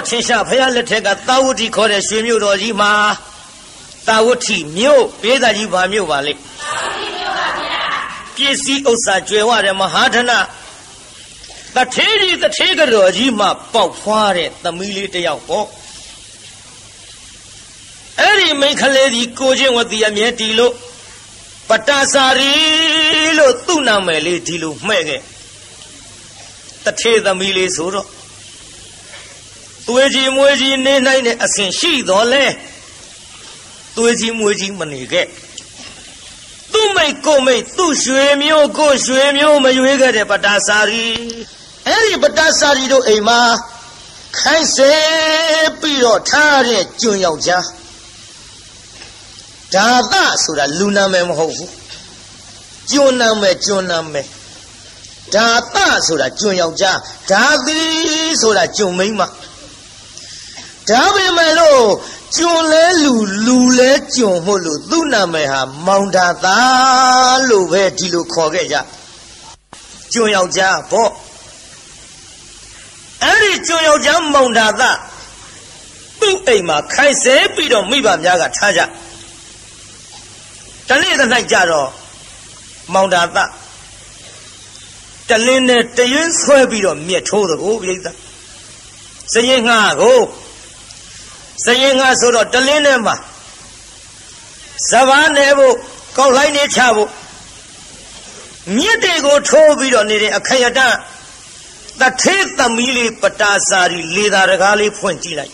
Chinsha Paya Letega Tawuti Kore Shimu Rojima Tawuti Mio Peda Jiva Mio Valley Kisi Osa Jewa Mahadana The Teddy the Tiger Rojima Pop Fare the Military Yao Eri make a lady coaching with the Amietilo Patasari lo Tuna Mele Tilu Mege The Teda Mili Suro Tueji Muji Nene Asin Shi Dole Tueji Muji Manige Tu may go me, tu swimio, go swimio, Mayuega de Patasari. Eri Patasari do Ema Kaise Piro Tare Junyoja Dada Sura Luna Mem Hofu Juname Dada Sura Junyoja Dadi Sura Jumima Dabi Melo Junle Lule Jumulu Dunameha Mountada Lube Dilu Kogeja Junyoja Bo Eri Junyoja Mountada Tu Ema Kaise Piro Miba Yaga Taja Tali the night jaro Mountada Taline Tayin Swabiro Mieto the go saying go saying us or Talinema Savanevo Colline Chavo Miete go Tobi on it a Kayada that take the Mili Patasari Lida Regali Pointi.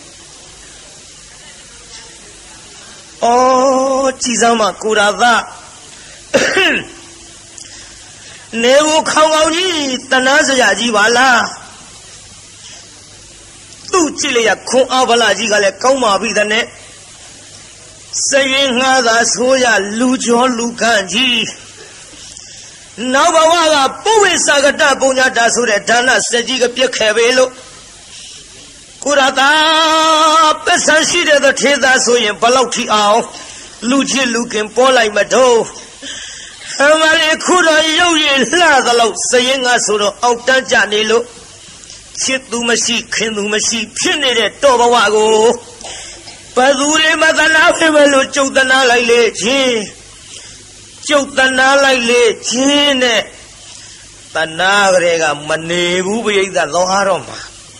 Oh, Chizama Kurava Nevo Kawaji Tanaza Jivala Tu Chilia Kun Avala Jigale Koma Vidane saying Hada Soya Lujo Lukanji Navawaga Puwe Sagata Bunya Dasure Dana Sejiga Piakavelo Kurata Pesanshida the Teza Soyan Palauti Ao Luchi Lukin Polai Mato Hamare Kura Yoyin Lazalo saying Asuro Auta Janilo Chitumasi Kinumasi Pinede Tobawago Padure Madana Femelo Chotana Lile Chotana Lile Chine Tanagrega Manebu the Loharoma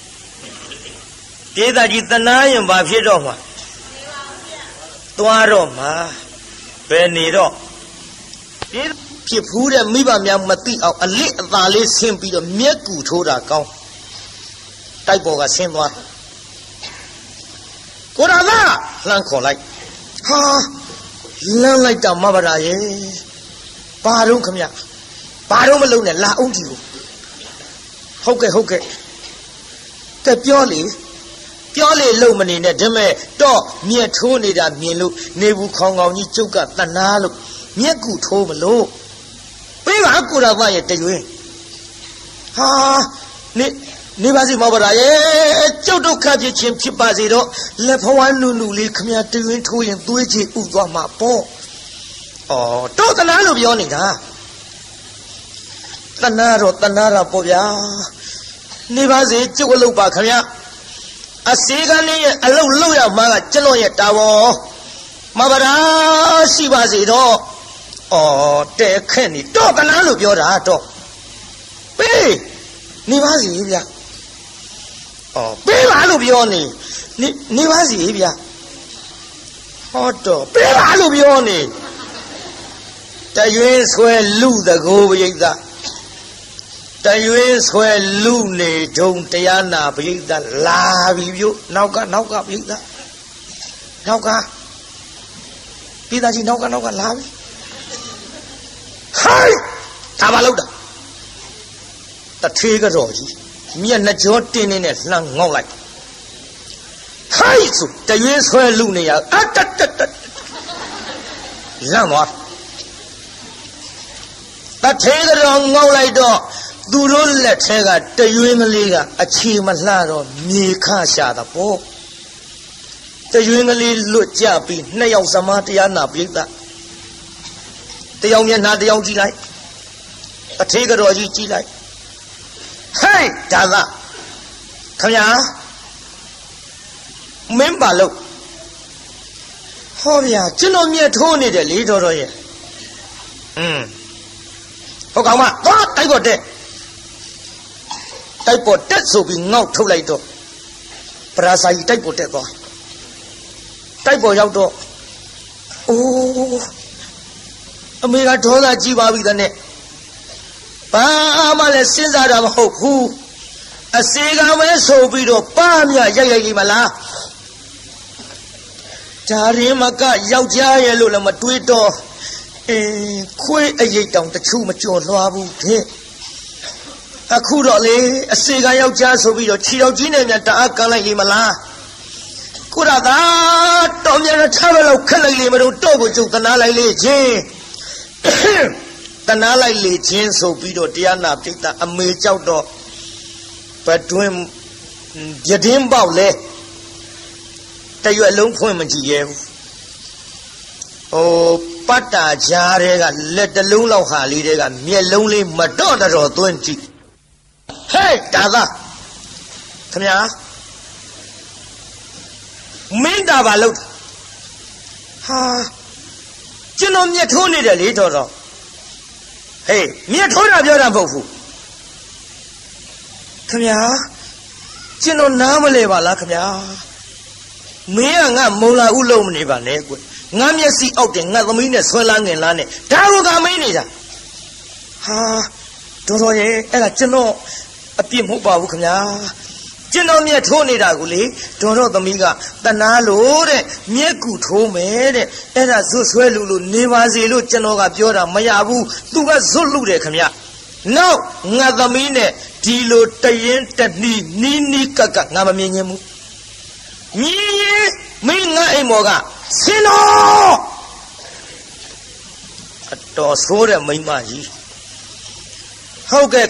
Deda Gitanayam Bafidoma Tuaroma Beniro Pipura Miba Yamati a lit valley simply the Meku Toda Cow Taiboga Simba Kurala Lanko like Ha Lan like the Mabaraye Barum Kamya Barum alone La Undu Hoke The Purely Lomani Nedeme Dog near Tony that Milu Nebu Kongo Nichuka Tanalu Miaku Tomalo Peva Kuravaya to you Ha Nibazi Mabaraye Jodo Kaji Chim Chipaziro Lepoan Nuli Kamia to you to him Duiji Uwama Po Oh Totanalo Bionida Tanara Povia Nibazi Chugolupa Kamia A Sigani a low Maga Chaloya Tavo Mabara Sibaziro Oh Te Kenny Tokanalo Biorato Be Nibazi Oh Be Alubioni Nibazi Otto Be Alubioni The US where Lu the go with that The US where Lune don't Tiana be that la you Nauka be that Nauka Pidaji Nauka Lavi Hi Tavaloda The trigger Roji Me and the Jotin in it long like Hi The US where Lune Lamar The trigger on like dog Duro let Tega, the Uinga, a Chimalaro, Mika Shada Po. The Uingali look Japi, Nail Samatiana Bida. The young man had the young G like a Tiger or G like. Hey, Dada! Come here. member look. Oh, yeah, Chinomia Tony the leader. Okama, what I got there? Type of death so being not too late. Prasai type of death. Type of outdoor. Oh, Amiga told that Jiva with the net. Pamala sins out of hope. Who a cigar so be to Pamia Yayimala. Tarimaka Yaujaya Lula Matuito. Quay a yet down the true mature Labu. A Kudole, a cigar Yauja so be your Chio Gina and Taakala Himala. Kurada, Tomia travel of Kalali, Togo to Tanala Leje. Tanala Leje, so be to Diana Pita, a major outdoor. But to him, Yadim Bowle, tell you a long point, oh, Pata Jarega, let the Lula Halidega, me lonely Madonna or 20. Hey, Dada, come here. Minda Balut. Ha, Jinom Yatoni the little. Hey, Miatona Biorabofu. Come here. Jino Namale Vala, come here. Mea Mola Ulo Nivane. Namia see out in Nagamina Swalang and Lane. Taruga Manida. Ha, Doroye, and a Jino, a Pimuba Wukana. Jinomia Tony Daguli, Doro the Miga, the Nalore, Miaku Tome, and a Suswelu, Nivazilu, Genoga Biora, Mayabu, Tuga Zulu de Kamia. No, Nagamine, Tilo Tayen, Nini Kaka, Namamimu. Mina Emoga, Sino! A Tosora Mimaji. How can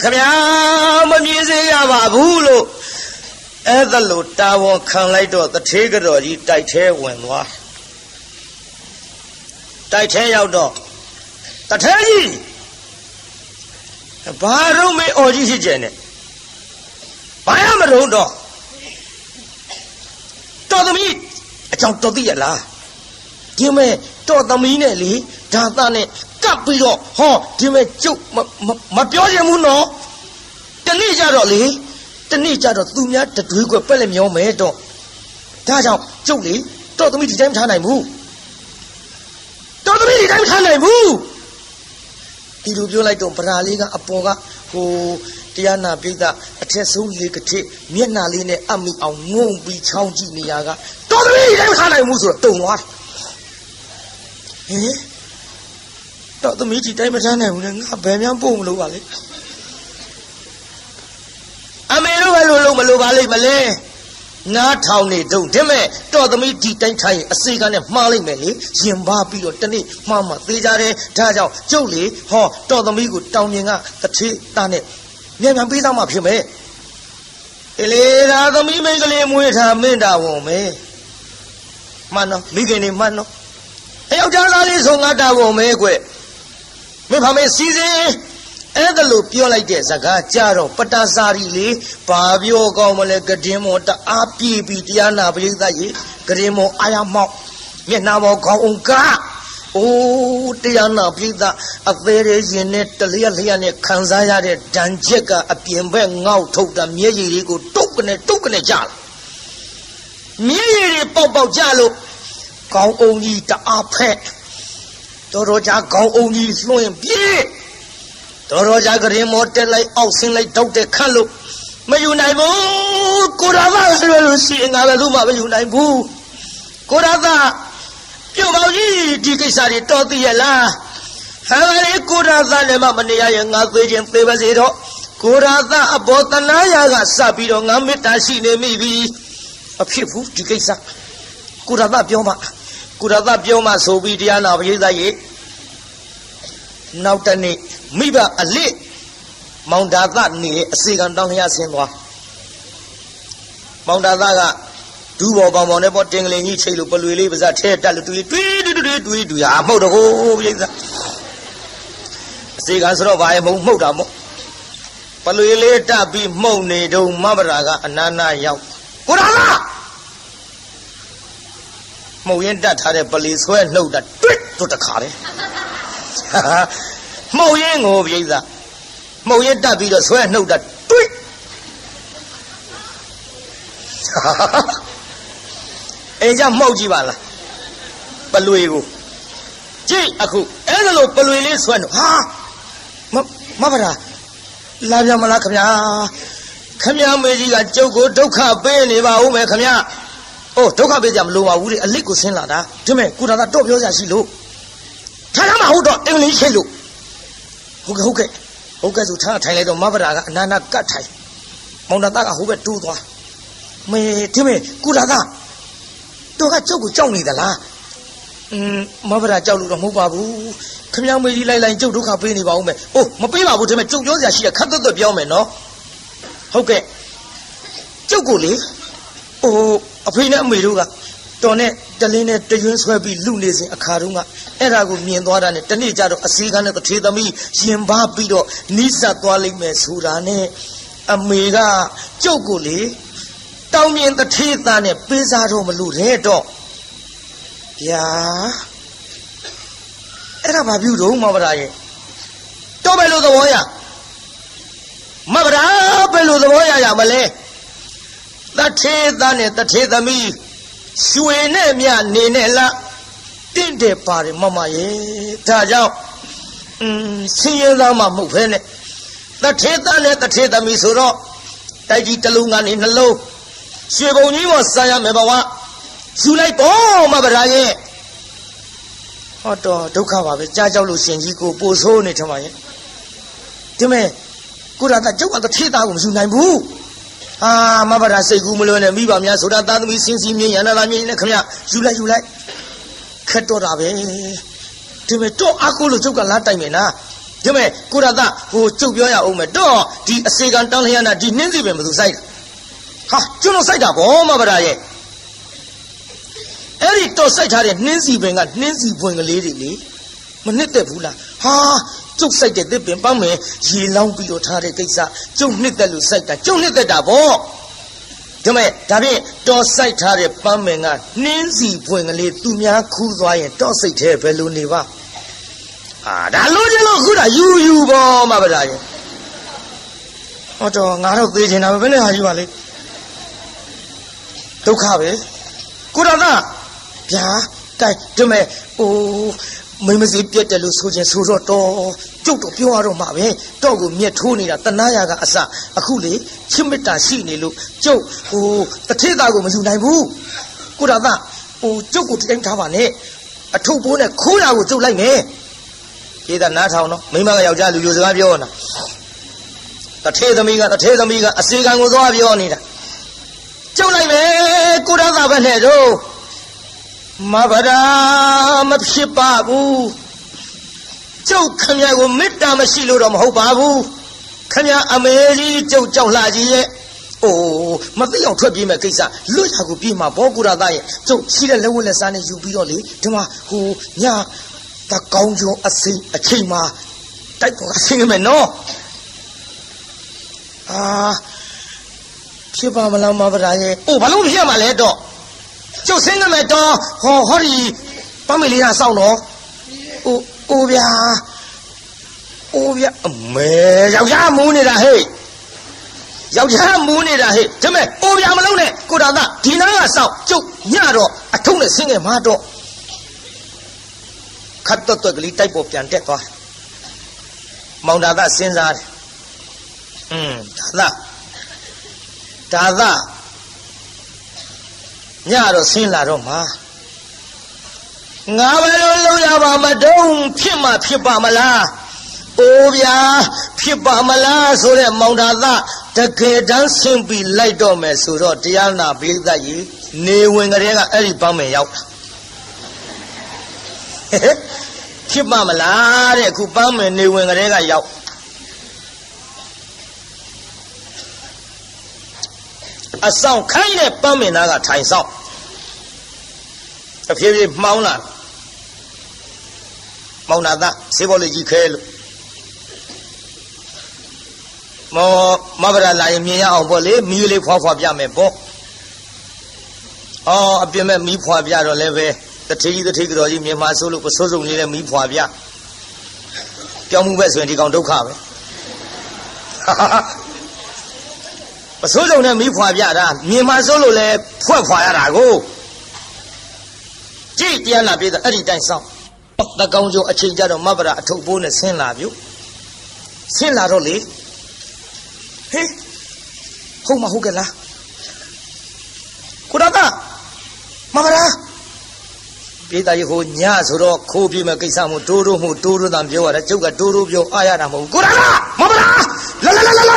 Babulo? Either Luta won't come later, the trigger or you tight hair when what? Tight hair outdoor. The tell ye. A bar me or you Janet. I am a road dog. To the meat. A chunk to the la. Give me to the meanly, Tatane, Capio, ho, give me choke, Mapioja Muno. The Nija Rolly. The nature of Dunya, the Duke of Pelemio Medo. Taja, Jolie, told me the same time I move. Told me the same time I move. He do you like to Paraliga, Apoga, who Diana Bida, a Tesu Licate, Mianaline, Ami, a won't be Chauji Niaga. Told me the same time I move, don't what? Eh? Told me the same time I move, a Benian Boom, Amelo Maluvali Malay. Not Towny, don't deme, to the meat time, a cigar and Mali Melly, Zimbabwe or Tani, Mamma, Tijare, Taja, Jolie, ho, to the me good towninga, the tree, done it. Never be some of him, eh? Elena, the me make a name with her Minda woman. Mano, beginning Mano. Hey, Jalali is on that woman, Mipame season. And the loop you like this, Aga, Jaro, Patasari, Pavio, Gomale, Gadimo, the Api, Diana, Vidayi, Gadimo, Ayamo, Yenamo, Gonga. Oh, Diana, Vida, a very unit, the Liane, Kanzaya, Danjeka, a Piemben, now told the Miri go token a jar. Miri Popo Jalo, go only the Ape. Doroja go only flowing beer. Doroja Grimote like Austin like Dr. Kalu. Mayunaibu, Kurava, seeing Avaluma, Mayunaibu. Kurava, Yumaji, Dikisari, Totiela. Havali Kurava, Nemamania, and Alvidian flavors it all. Kurava, Abotanaya, Sabiro, Namita, Sine, maybe a people, Dikisa. Kurava Bioma, Kurava Bioma, so be Diana, Vidaye. Now, Tani. Miba a lit Mount Dada near a second down here, Sinwa. Mount Dada, do about Monebo tingling each hill, but we leave as a chair, tell it to it, we are motor. Seagans of I am Motamo. But we later be Mone, do Mabaraga, and Nana Yaw. Kurala! 某人带他的不离出来弄的对都得卡的某人我别子某人带比的出来弄的对人家毛几万了不累过这阿库哎个路不累的出来弄啊妈不啦拉边么啦看呀没几个就过都卡背你吧我们看呀哦都卡背咱们路啊屋里累过身了的对没顾着他多表下去路他他妈好多因为你去路好嘅就他抬来到妈不啦个那嘎抬望着大家好别多多没对没顾着他都个就过叫你的啦妈不啦叫路都冇把ဘူးခင်ဗျားမေးကြီးလိုက်ကျုပ်ဒုက္ခပေးနေပါဦးမယ်။အိုးမပေးပါဘူးဒါပေမဲ့ကျုပ်ပြောစရာရှိတယ်ခတ်သွတ်ပြောမယ်နော်။ဟုတ်ကဲ့ကျုပ်ကိုလေဟိုအဖေနဲ့အမေတို့ကတော်နဲ့တလင်းနဲ့တရွင်းဆွဲပြီးလူနေစဉ်အခါတုန်းကအဲ့ဒါကိုမြင်သွားတာနဲ့တနေ့ကျတော့အစီကန်းနဲ့တထေသမီးရင်ပါပြီးတော့နီးစပ်သွားလိမ့်မယ်ဆိုတာနဲ့အမေကကျုပ်ကိုလေတောင်းမြင်တထေသားနဲ့ပေးစားတော့မလို့တဲ့တော့ဗျာအဲ့ဒါဘာပြုတော့မဗရာရဲ့တော့ပဲလို့သဘောရမဗရာပဲလို့သဘောရရမလဲတထေသားနဲ့တထေသမီးရွှေနဲ့မြနေနဲ့လားတင့်တယ်ပါတယ်မမရဲ့ဒါကြောင့်ဆင်းရဲသားမှမဟုတ်ဖ ೇನೆ တထေသားနဲ့တထေသမီးဆိုတော့တိုက်ကြီးတစ်လုံးကနေနှလုံးရွှေပုံကြီးပေါ်စားရမယ်ဘဝယူလိုက်ပေါ့မဗရာရဲ့ဟောတော့ဒုက္ခပါပဲကြားကြောက်လို့ရှင်ကြီးကိုပို့ဆိုးနေထမရဲ့ဒီမဲ့ကိုရတာကျုပ်ကတထေသားကိုမယူနိုင်ဘူးမဗရာစိတ်ကူးမလွယ်နဲ့မိဘများဆိုတာသားသမီးစင်စီမြင်ရနာသားမြင်နဲ့ခမယူလိုက်ခက်တော့တာပဲဒီမဲ့တော့အကူလို့ကျုပ်ကလာတိုက်မယ်နာဒီမဲ့ကိုရတာဟိုကျုပ်ပြောရအောင်မယ်တော့ဒီအစေကံတောင်းလျက်နာဒီနှင်းစီပင်မသူစိုက်ဟာကျွန်းတော့စိုက်တာဗောမဗရာရဲ့အဲ့ဒီတော့စိုက်ထားတဲ့နှင်းစီပင်ကနှင်းစီပွင့်ကလေးတွေလေမနစ်သက်ဘူးလားဟာကျုပ်စိုက်တဲ့သစ်ပင်ပန်းမယ်ရေလောင်းပြီးတော့ထားတဲ့ကိစ္စကျုပ်နှစ်သက်လို့စိုက်တာကျုပ်နှစ်သက်တာဗောဒါမဲ့ဒါဖြင့်တော့စိုက်ထားတဲ့ပန်းမယ်ကနှင်းစီပွင့်ကလေးသူများခူးသွားရင်တော့စိတ်ထဲဘယ်လိုနေပါဒါလို့ကျလို့ခုတာယူပေါ့မဗရာရဲ့ဟောတော့ငါတော့သေးချင်တာပဲဘယ်နဲ့ဟာယူပါလေဒုက္ခပဲကိုရတာဗျာတိုက်ဒီမဲ့မိမစီပြက်တယ်လို့ဆိုခြင်းဆိုတော့ကျုပ်တော့ပြောရတော့မှာပဲတော့ကိုမြက်ထိုးနေတာတနာရကအစအခုလေချစ်မေတ္တာရှိနေလို့ကျုပ်တထေသားကိုမယူနိုင်ဘူးကိုရတာကျုပ်ကိုတိုင်းထားပါနဲ့အထုပ်ပိုးနဲ့ခိုးရကိုကျုပ်လိုက်မယ်ပြေးတာနားထောင်နော်မိမကယောက်ျားလူစကားပြောနေတာတထေသမီးကအစေကံကိုသွားပြောနေတာကျုပ်လိုက်မယ်ကိုရတာပဲနဲ့တော့မဗရာမဖြစ်ပါဘူးကျုပ်ခမရကိုမေတ္တာမရှိလို့တော့မဟုတ်ပါဘူးခမရအမေကြီးကျုပ်ကြောက်လှကြီးရဲ့မသိအောင်ထွက်ပြေးမဲ့ကိစ္စလွတ်ရကိုပြေးမှာဘောကူရသားရဲ့ကျုပ်ရှိတဲ့လက်ဝတ်လက်စားနဲ့ယူပြီးတော့လေဒီမှာညတကောင်းကျုံအချိန်မှာတိုက်ပေါ်အဆင်းရမယ်နော်ဖြစ်ပါမလားမဗရာရဲ့ဘာလို့ဖြစ်မှာလဲတော့ကျုပ်ဆင်းရမယ်တော့ဟောဒီပမေလေးကစောင့်တော့အိုဗျာအမေယောက်ျားမူးနေတာဟဲ့ဒါမဲ့အိုဗျာမလုံးနဲ့ကိုတာသားဒီနားကစောင့်ကျုပ်ညတော့အထုံးနဲ့ဆင်းခဲ့မှာတော့ခတ်တော့ကလေးတိုက်ပေါ်ပြန်တက်သွားမောင်တာသားစဉ်းစားတယ်ဒါသားညတော့ဆင်းလာတော့မှာငါဘယ်လိုလုပ်ရပါမတုံးဖြစ်မှဖြစ်ပါမလားဗျာဖြစ်ပါမလားဆိုတဲ့မောင်တာသားတကယ်တမ်းဆင်းပြီးလိုက်တော့မယ်ဆိုတော့တရားနာပိဋကကြီးနေဝင်ကလေးကအဲ့ဒီပန်းမယ်ရောက်ဖြစ်ပါမလားတဲ့အခုပန်းမယ်နေဝင်ကလေးကရောက်အဆောင်ခိုင်းတဲ့ပန်းမယ်နာကထိုင်ဆောင်အဖြည်းဖြည်းမှောင်းလာမောင်နာသားစေဘောလေးကြီးခဲလို့မဗရာလာရင်မြင်ရအောင်ပေါ့လေမီးလေးဖွားဖွားပြမယ်ပေါ့哦，啊，别买米花边了来呗，这天气个热，面麻收了不收收你的米花边，标木白水你讲都看呗，哈哈哈。不收收那米花边的，面麻收了来破呀那个，这点那边的二里单上，那讲究而且家的马不拉头部呢先拉表，先拉着来，嘿，好嘛好个啦，古大大。妈妈啦，别打以后你还说了，可别么给啥么多多咱别话了，就个多表，哎呀那么过来啦，妈妈啦，来，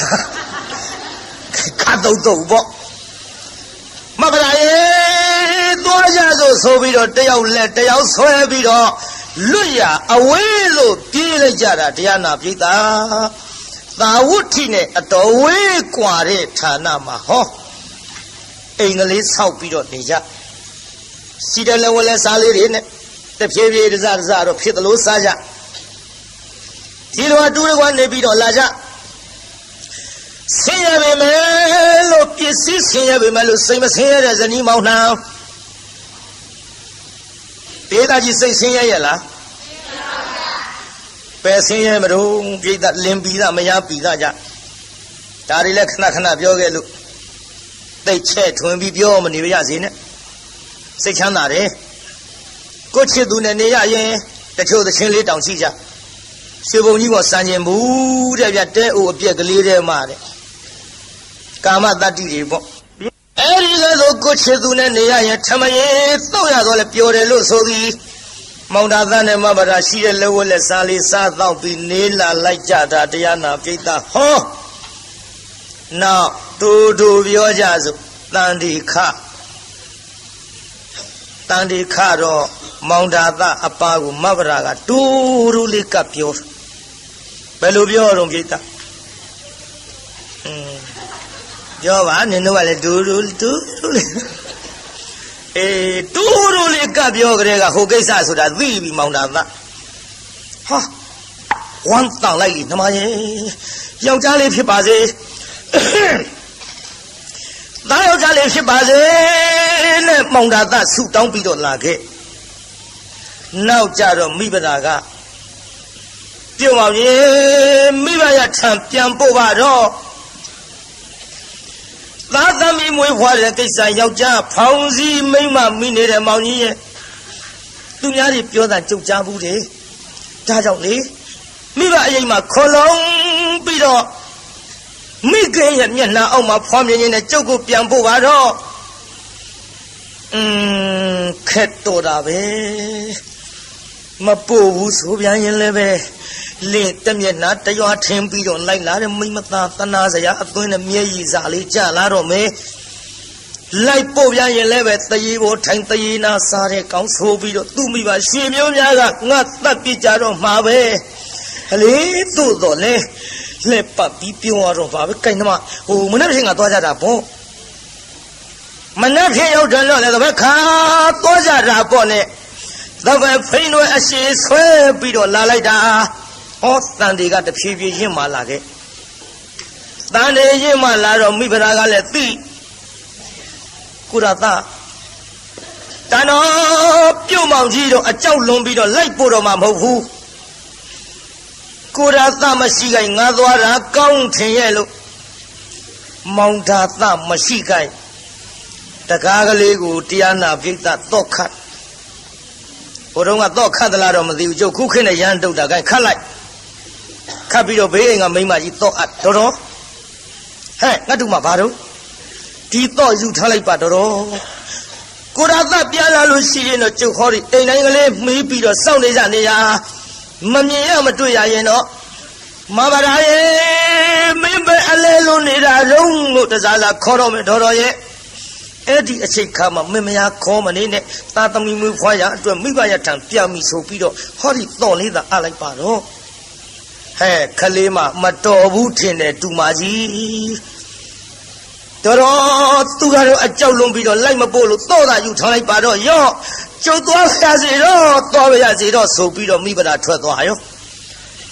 看都不，妈妈啦耶，多下就说比着，这要说比着，累呀，啊为了别人家的这样那别打，那我听呢，都为挂的他那么好，哎那里操比着你家。西边来我来沙里人呢，这偏的啥都偏的路沙下，这路住的关那边到拉下，现在为买路别是现在为买路，谁么现在人你毛囊，别打起谁现在也了，别现在么都别打连比上没样比上家，家里来看那表个路，对车屯比表么你们家谁呢？谁抢哪的？过去多年的亚人，这条的清理当起家，学不你我3年不这边带我别个里的嘛的，干嘛打地里不？哎，你个说过去多年的亚人，他们也都要做了表的路手的，毛大咱的嘛把他洗了我来山里沙到比你那来家的这样那给他好，那多表家子当地看。当地看着毛大大阿爸个马不拉个多里个表，白路表中给他，表完你那完了多里，哎多里个表个这个后给啥说的未必毛大大，哈，光当来的他妈耶，要家里批把子。哪有家里批把人呢？毛大大手当比着那个，闹家着没把那个，表毛人没把呀唱编不把着，那咱们没话的给啥要家旁人没嘛没那的毛人，东家的表达就家不的，家长的没把人嘛可能比着。没跟人面那奥马旁边人的照顾编不完着，可多大呗，嘛不无所边人了呗，连对面那这样天比着来拿的没么大，但那是呀，对那面一家里家拿着没，来不边人来呗，第一我听第一那啥的刚说比着都没把学苗家个，我那比家着马呗，嘞多多嘞。来把比表啊，说把干什么？我们那边多家咋不？我们那边要真了，那个看多家咋不呢？那个陪着一些水比着拿来的，哦，当地个的皮皮人马拿的，当地人马拿着没把那个来对，古大大，但那表毛记着啊，叫龙比着来不着马跑虎。古大大么膝盖俺多人刚听耶喽，毛大大么膝盖，这个那个第二那边的多看，我说我多看的那种么就苦看的人都大概看来，看比较别人没嘛一多啊，多少，嘿，我都嘛巴着，第多就出来巴着喽，古大大别那路西人了就好的，哎那个嘞没比着少的人的呀。没面要么对呀人哦，马巴达耶，没被阿来路你那容路的啥啦，考到没考到耶？哎，第一次看嘛，没呀考嘛你呢，大当没发呀，对没把呀长表面手比着，好的道理的阿来巴罗，嘿，看来嘛，嘛多不听的杜马吉，得了，杜家人阿叫龙比着来嘛波路，多大有常来巴罗哟。就多下去了，多下去了，手臂了没把它ထွက်多哟，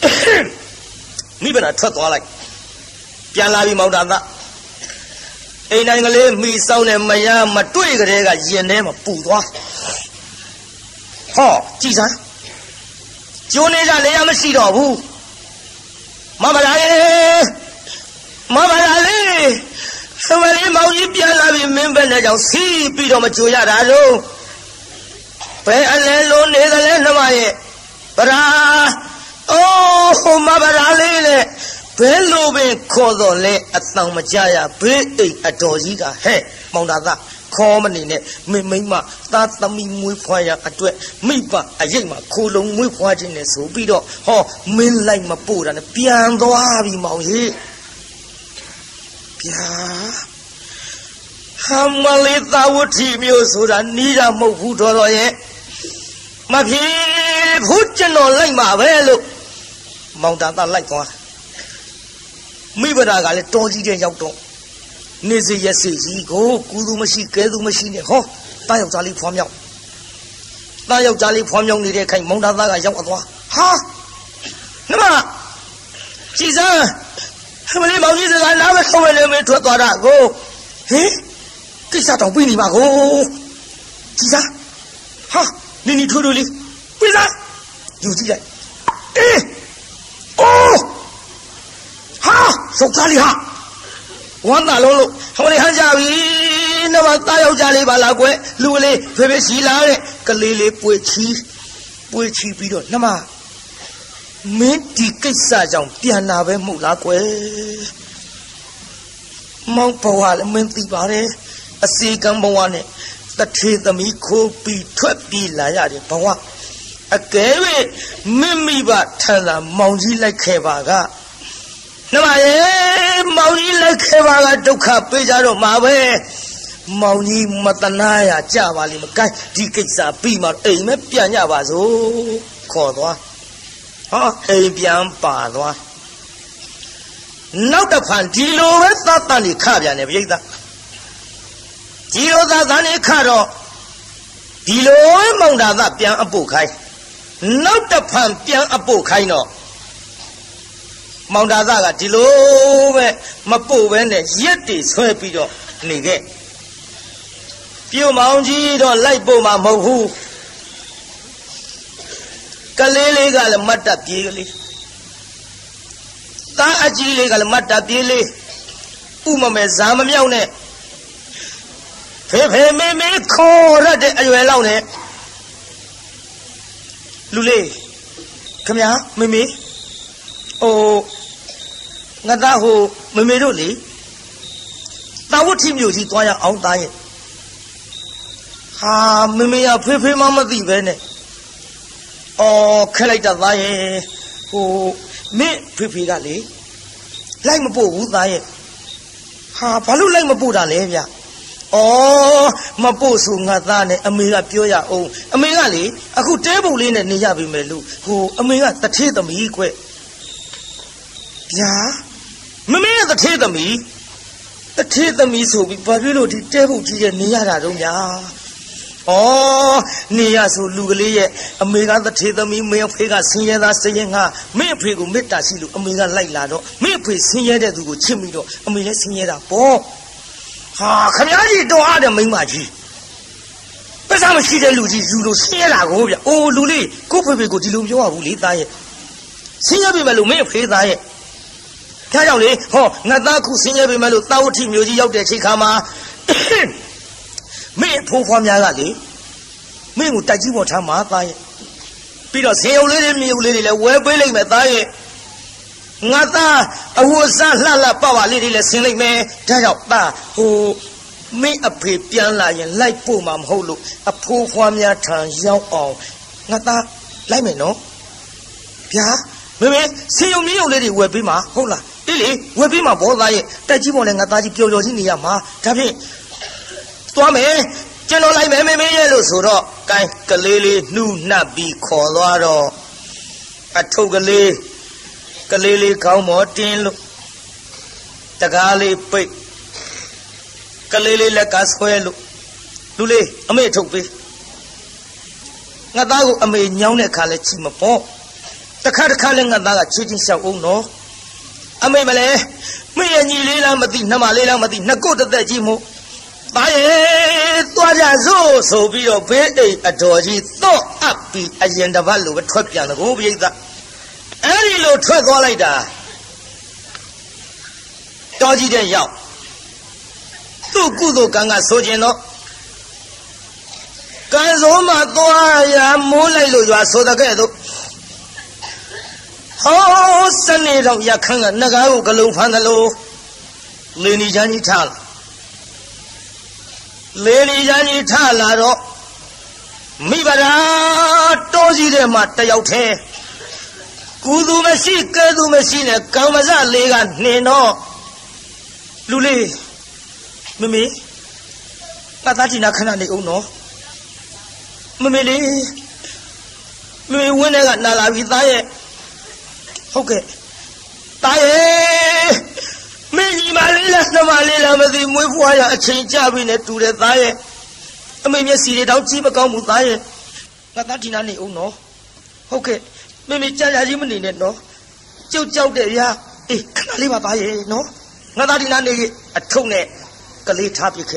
没把它ထွက်多来，边拉比毛大大， အိမ်တိုင်းကလေးမိဆောင်တဲ့မယားမတွေ့ကြတဲ့ကရင်ထဲမှာပူသွားဟောကြည်စမ်းကျိုးနေကြလေရမရှိတော့ဘူးမမလာလေမမလာလေသမလေးမောင်ကြီးပြန်လာပြီမင်းပဲနဲ့ကြောင့်စီးပြီးတော့မကြိုရတာလို့ဘယ်အလဲလို့နေသလဲနှမရဲ့ဗရာအိုးမဗရာလေးလေဘယ်လိုပင်ခေါ်တော့လဲအတောင်မကြရဘေးအိတ်အတော်ကြီးကဟဲ့မောင်တာသားခေါ်မနေနဲ့မိမသားသမီးမွေးဖွားရအတွက်မိဘအရိပ်မှာခိုးလုံးမွေးဖွားခြင်းနဲ့ဆိုပြီးတော့ဟောမင်းလိုက်မပို့တာနဲ့ပြန်သွားပြီမောင်ကြီးဗျာဟာမလေးသာဝတိမျိုးဆိုတာနီးတာမဟုတ်ဘူးတော်ရဲ့မဖြစ်ဘူးကျွန်တော်လိုက်မှာပဲလို့မောင်တာသားလိုက်သွားမိဘရာကလည်းတော်ကြီးတဲ့ရောက်တော့နေစီရက်စီကြီးကိုကူသူမရှိကဲသူမရှိနဲ့ဟောတားယောက်ျားလေးဖွားမြောက်တားယောက်ျားလေးဖွားမြောက်နေတဲ့ခိုင်မောင်တာသားကရောက်သွားဟာနမကြည်စမ်းမလေးမောင်ကြီးစကားနားမဆုံးနဲ့မင်းထွက်သွားတာကိုဟင်ကိစ္စတောင်ပြီးနေပါကိုကြည်စမ်းဟာနီထွေးလေးပြီးစားယူကြည့်လိုက်အေးအိုးဟာစုပ်ကားလေးဟာဝမ်းသာလုံးလို့ဟောလေဟန်ကြပြီနမသားယောက်ျားလေးပါလားကွယ်လူကလေးဖေဖေရှိလာတဲ့ကလေးလေးပွေချီပြီးတော့နမမင်းဒီကိစ္စကြောင့်ပြန်လာပဲမဟုတ်လားကွယ်မောင်ဘဝလည်းမင်းသိပါတယ်အစီကံဘဝနဲ့တထေသမီးခိုးပြီးထွက်ပြေးလာရတဲ့ဘဝအကယ်၍မိဘထန်သာမောင်ကြီးလိုက်ခဲ့ပါကနမရဲ့မောင်ကြီးလိုက်ခဲ့ပါကဒုက္ခပေးကြတော့မှာပဲမောင်ကြီးမတနာရကြပါလိမ့်မကိုင်းဒီကိစ္စပြီးမှအိမ်မဲပြန်ကြပါစို့ခေါ်သွားဟောအိမ်ပြန်ပါသွားနောက်တစ်ဖန်ဒီလိုပဲသတ်တန်နေခပြန်တယ်ပြိဿဒီလိုသတ်တန်နေခတော့ဒီလိုမောင်တာသပြန်အပုတ်ခိုင်းနောက်တစ်ဖန်ပြန်အပုတ်ခိုင်းတော့မောင်တာသကဒီလိုပဲမပုတ်ပဲနဲ့ရက်တွေဆွဲပြီးတော့နေခဲ့ပြုတ်မောင်ကြီးတော့လိုက်ပို့မှာမဟုတ်ဘူးကလေးလေးကလည်းမတ်တပ်ပြေးကလေးသားအကြီးလေးကလည်းမတ်တပ်ပြေးလေးဥမမဲဇာမမြောက်နဲ့ဖေမေခေါ်ရတဲ့အရွယ်လောက်နဲ့လူလေးခမညာမေဟိုငါသားဟိုမေတို့လေတာဝတ်ထီမျိုးကြီးသွားရအောင်သားရဲ့ဟာမေရဖေမမသိပဲနဲ့အော်ခက်လိုက်တာသားရဲ့ဟိုမင်းဖေကလေလိုက်မပို့ဘူးသားရဲ့ဟာဘာလို့လိုက်မပို့တာလဲဗျအော်မပို့ဆိုငါသားနဲ့အမေကပြောရအောင်အမေကလေအခုတဲပုံလေးနဲ့နေရပြီမယ်လို့ဟိုအမေကတထေးသမီးကွဗျာမမေရဲ့တထေးသမီးဆိုပြီးဘာဖြစ်လို့ဒီတဲပုံကြီးရဲ့နေရတာတော့များဩနေရဆိုလူကလေးရဲ့အမေကတထေးသမီးမင်းဖေကဆင်းရဲသားစရင်ငါမင်းအဖေကိုမေတ္တာရှိလို့အမေကလိုက်လာတော့မင်းအဖေဆင်းရဲတဲ့သူကိုချစ်ပြီးတော့အမေလည်းဆင်းရဲတာပေါ့ဟာခမကြီးတော်အားတဲ့မိန်းမကြီးပစမရှိတဲ့လူကြီးယူလို့ဆင်းရဲတာကိုဗျအိုးလူလေးကိုဖေကိုဒီလိုပြောရဘူးလေသားရဲ့ဆင်းရဲပြီမဲ့လို့မင်းအဖေသားရဲ့ဒါကြောင့်လေဟောငါသားခုဆင်းရဲပြီမဲ့လို့တာဝတိမျိုးကြီးရောက်တဲ့ချိန်ခါမှာမင်းဖိုးဖွားများကလေမင်းကိုတိုက်ကြီးပေါ်ထားမှာသားရဲ့ပြီးတော့ဆင်းရုပ်လေးတွေမြေရုပ်လေးတွေလည်းဝဲပေးလိုက်မယ်သားရဲ့ငါသားအဝတ်စားလှလှပပလေးတွေလည်းဆင်းလိုက်မယ်ဒါကြောင့်သားဟိုမင်းအဖေပြန်လာရင်လိုက်ပို့မှာမဟုတ်လို့အဖိုးဖွားများထံရောက်အောင်ငါသားလိုက်မယ်နော်ဗျာမေဆင်းရုပ်မြေရုပ်လေးတွေဝဲပေးမှာဟုတ်လားအေးလေဝဲပေးမှာဘောသားရဲ့တိုက်ကြီးပေါ်လည်းငါသားကြီးပျော်ပျော်ကြီးနေရမှာဒါဖြင့်သွားမယ်ကျွန်တော်လိုက်မယ်မေရဲ့လို့ဆိုတော့ကိုင်းကလေးလေးနှူးနှပ်ပြီးခေါ်သွားတော့အထုပ်ကလေးခေါင်းမောတင်းလို့တကားလေးပိတ်ကလေးလေးလက်ကဆွဲလို့လူလေးအမေထုတ်ပေးငါသားကိုအမေညောင်းတဲ့ခါလဲချီမပေါ့တစ်ခါလဲငါသားကချွေးချင်းလျှောက်အောင်နော်妹妹嘞，没人你来了没得，那么来了没得，那够得在寂寞。大爷，大家手比较白的，着急到阿比阿人的把路出边的我别的，俺的路出过来的，着急点要，都顾都刚刚说见了，干什么多呀？没来路就说的个都，好生意上也看看那个有个路盘的路，来你家你查了。来你家你查了着，没把他着急的嘛，得要听。古都没戏，格都没戏呢，刚不上来个你喏。陆丽，妹妹，我打进来看到你有喏。妹妹哩，妹妹我那个拿拉比大爷，好个，大爷。没你妈来了，那妈来了，没得没花呀，亲家边的住的大爷，妹妹洗的到鸡巴搞木大爷，我打听哪里有喏 ，OK， 妹妹家家就没你呢喏，就叫的呀，哎，看哪里把大爷喏，我打听哪里啊，冲呢，个里差别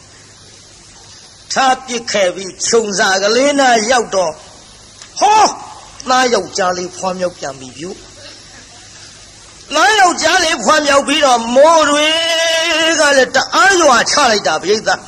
比穷啥个里呢要多，好，那要家里泡面变米表。哪有家里换苗比了莫瑞个嘞？这二月差来打别的，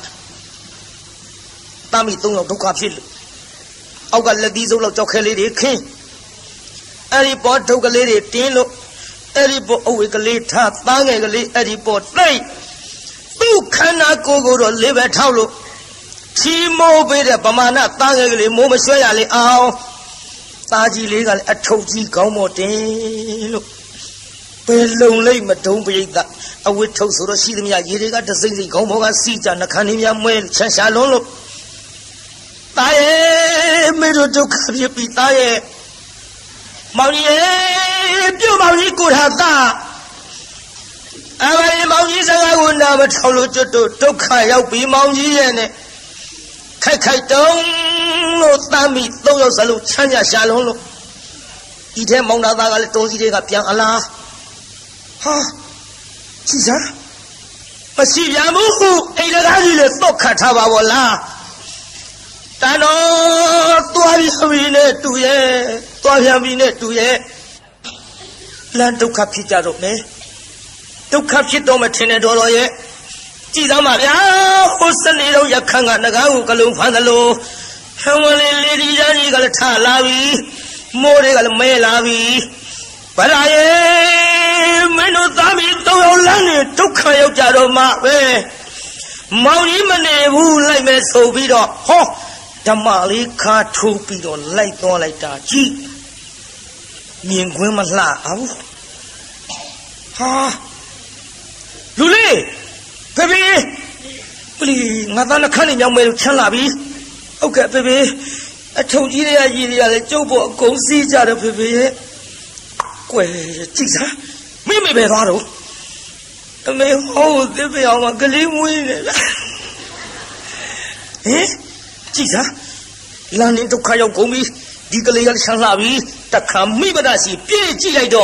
大米都要都挂皮了。我个那地走了就开来的看，阿里包头个来的点了，阿里包偶个来他打个来，阿里包来，都看那个个的里边套路，起毛背的把嘛那打个来，莫么学下来啊，打起来个来，抽起搞莫点了。被龙类么都不认得，啊！我抽手了，西的面一个这身体搞毛个西家那看你面没全下龙了。大爷，没着就看别比大爷，毛爷就毛你顾他大，啊！万一毛你这个我那么抽了就都看要比毛爷呢，开灯了，大米都要上路，全家下龙了。一天毛大个东西这个变了。哈，是啥？我西边母户，哎，那个女的都看他把我啦。但喏，多片皮呢，对耶，多片皮呢，对耶。咱都看皮家肉呢，都看皮多么天天多了耶。几张马呀，我生里头也看看那个有个路盘的路，我的里地家一个差拉比，莫这个没拉比。本来也没有咱们都要让你都看要加入马呗，毛你们的屋来没手臂的，好，这马里卡手臂的来多来打击，面光嘛拉啊，哈，陆丽，贝贝，不哩，我咱那看你娘没有钱拉比 ，OK， 贝贝，抽几的呀，一的呀，就不公司家的贝贝。喂，这啥？没白抓住，没好的不要嘛，跟你问的。哎，这啥？让人都看要公平，你个人要想拉比，他看没把那些别进来的。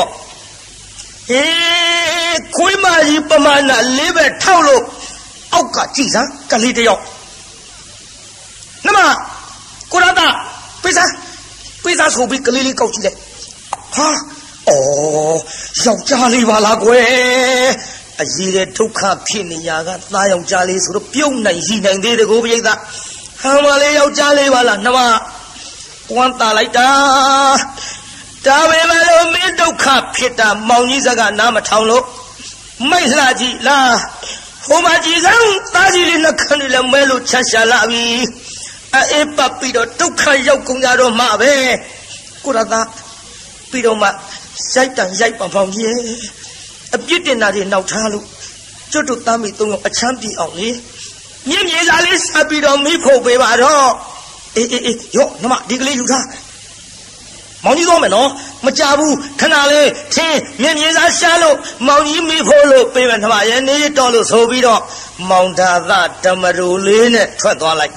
哎，快嘛一不嘛那里边套路，奥个这啥？跟你的要。那么，过来打，为啥手臂跟你搞起来？哈？哦，要家里话啦鬼，啊，一个都看骗你呀个，哪有家里说的标难西难的个不认得，他妈的要家里话啦，那么光打来打，打为嘛都没都看骗的，毛你这个那么长路，没垃圾啦，我把机上打起来那看你了没路吃下拉比，啊，一把比到都看要公家的马呗，过来打，比到嘛。晒蛋晒棒棒耶，别的那里闹岔路，这都大米都用枪毙အောင်哩，你啥哩傻逼到没破背吧着？哎，哟，那么这个哩有啥？毛你多没喏，没家务看哪里？听，你啥下路？毛你没破路，背完他妈人你到了手臂着，毛他咋这么肉嘞呢？穿多来，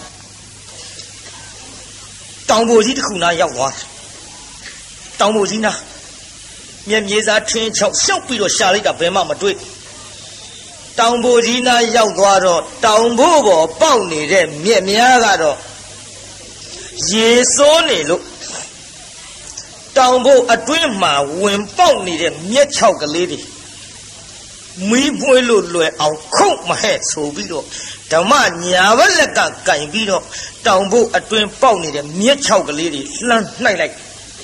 当不起的苦难要我，当不起呢？ 面面上天桥小比罗下了一个白马么对，当不起那要多少，当不过包你的面面个着，耶稣你路，当不啊对嘛，问包你的面桥个里的。每回路来熬空嘛还臭比罗，他妈娘们那个干比罗，当不啊对包你的面桥个里的，来来，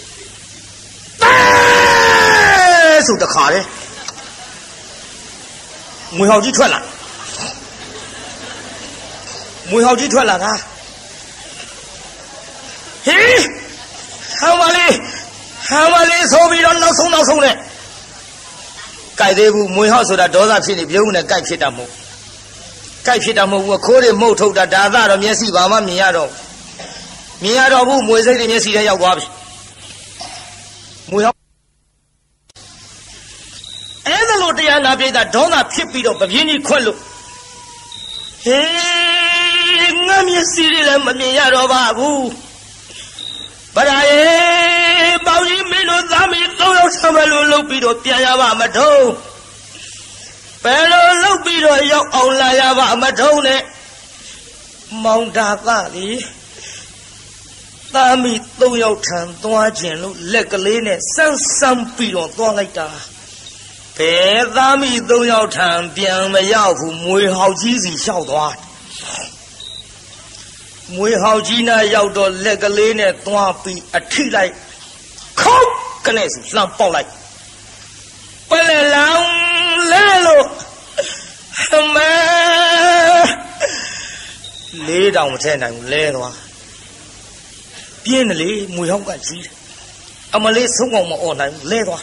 哎，手的卡的，没好几串了，没好几串了他，嘿，好嘛哩，臭比罗闹松的。改的不没好说的，多少片的标呢？改片的么？改片的么？我可能没偷的，大大的面试爸妈面呀着不没谁的面试的要挂不？没好。哎，那老这样那边的，多少片比着不便宜快乐。嘿，我面试的人没面呀着吧不？不然哎，包你没路咱们都要上班路比着边呀吧么头，白路比着要熬来呀吧么头呢，忙大大的，咱们都要唱多钱路，那个嘞呢，上比着多来的，白咱们都要唱边么要不没好几岁小多。每好几呢，要到那个里呢，多比提来，靠，跟那是让包来，本来让来了，妈，来让我才能来的话，别的来没好关系，阿么来生活么难来的话，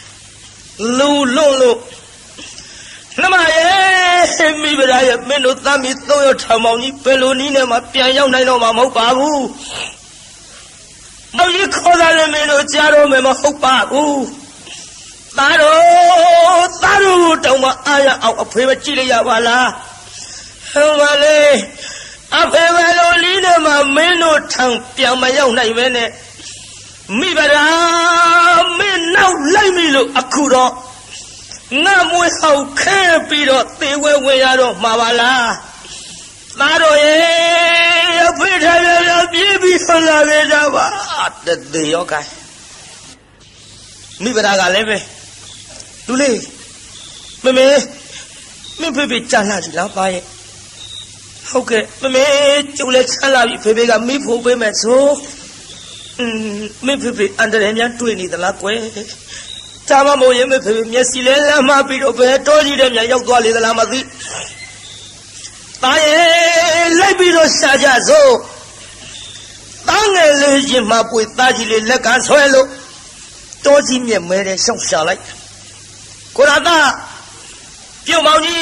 路。那么耶，没不然也没路，咱们都要长毛你，白路你那么边要那种嘛冇把握，毛你靠在那没路，家路没么好把握，打路等我哎呀，我陪我记了呀完了，我嘞，啊陪我路你那么没路长边么要那边呢，没不然没闹来没路啊哭着。那没好看比着对我呀着麻烦啦，那着耶，非常要别比上那边着吧，对要改，没把他干来呗，对嘞，妹妹讲下去了吧耶，好个妹妹就来讲了，妹妹个没婆妹没错，妹妹按照人家对你的那鬼。咱们没也没陪面试来了嘛，比如别着急的面要多里的那么子，大爷来比如下家走，当然来人嘛不会打起来干出来了，着急面没人想下来，过来打，表毛你，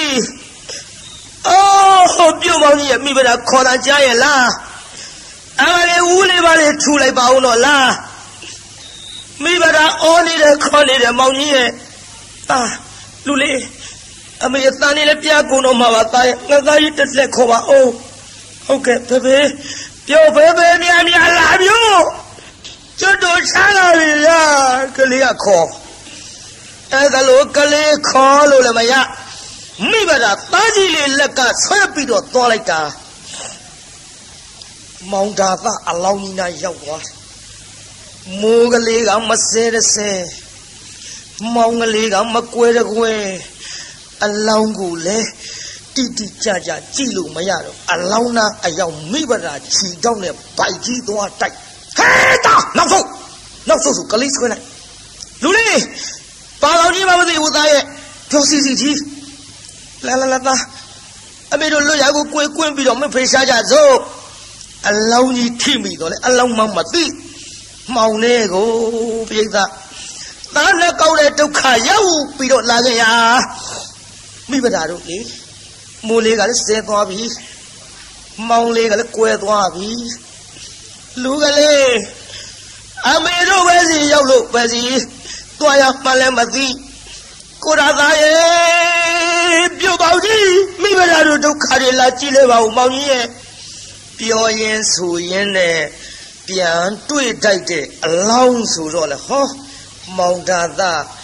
表毛你也没把他靠到家人啦，俺们屋里把你出来把我弄啦。没把他熬你的靠你的毛你啊，路里，俺们也打你的边工弄嘛吧打，我可以得来靠吧哦，OK， 贝贝，表贝贝面拉表，这都啥了呀？个里呀靠，哎个路个里靠路了嘛呀？没把他打起来那个才比着多来个，毛大大阿老你那要我。木个里个么塞的塞，毛个里个么贵的贵，阿老古嘞，滴家记录么呀咯？阿老呢，哎要没把他起到呢百几多代，嘿打，闹手个里出来，努力，把老你妈妈的有大爷，表示自己，来打，阿没着老家个滚比着没陪下家走，阿老你听没到嘞，阿老妈妈的。毛那个别的，那那高的都看要比着那个呀，没把他都哩，木那个是多皮，毛那个是贵多皮，路个嘞，阿没着白是要路白是，多呀买来么子，过大大爷表包的，没把他都看的垃圾来吧，毛你表演素颜的。边对待的老鼠说了好，毛大大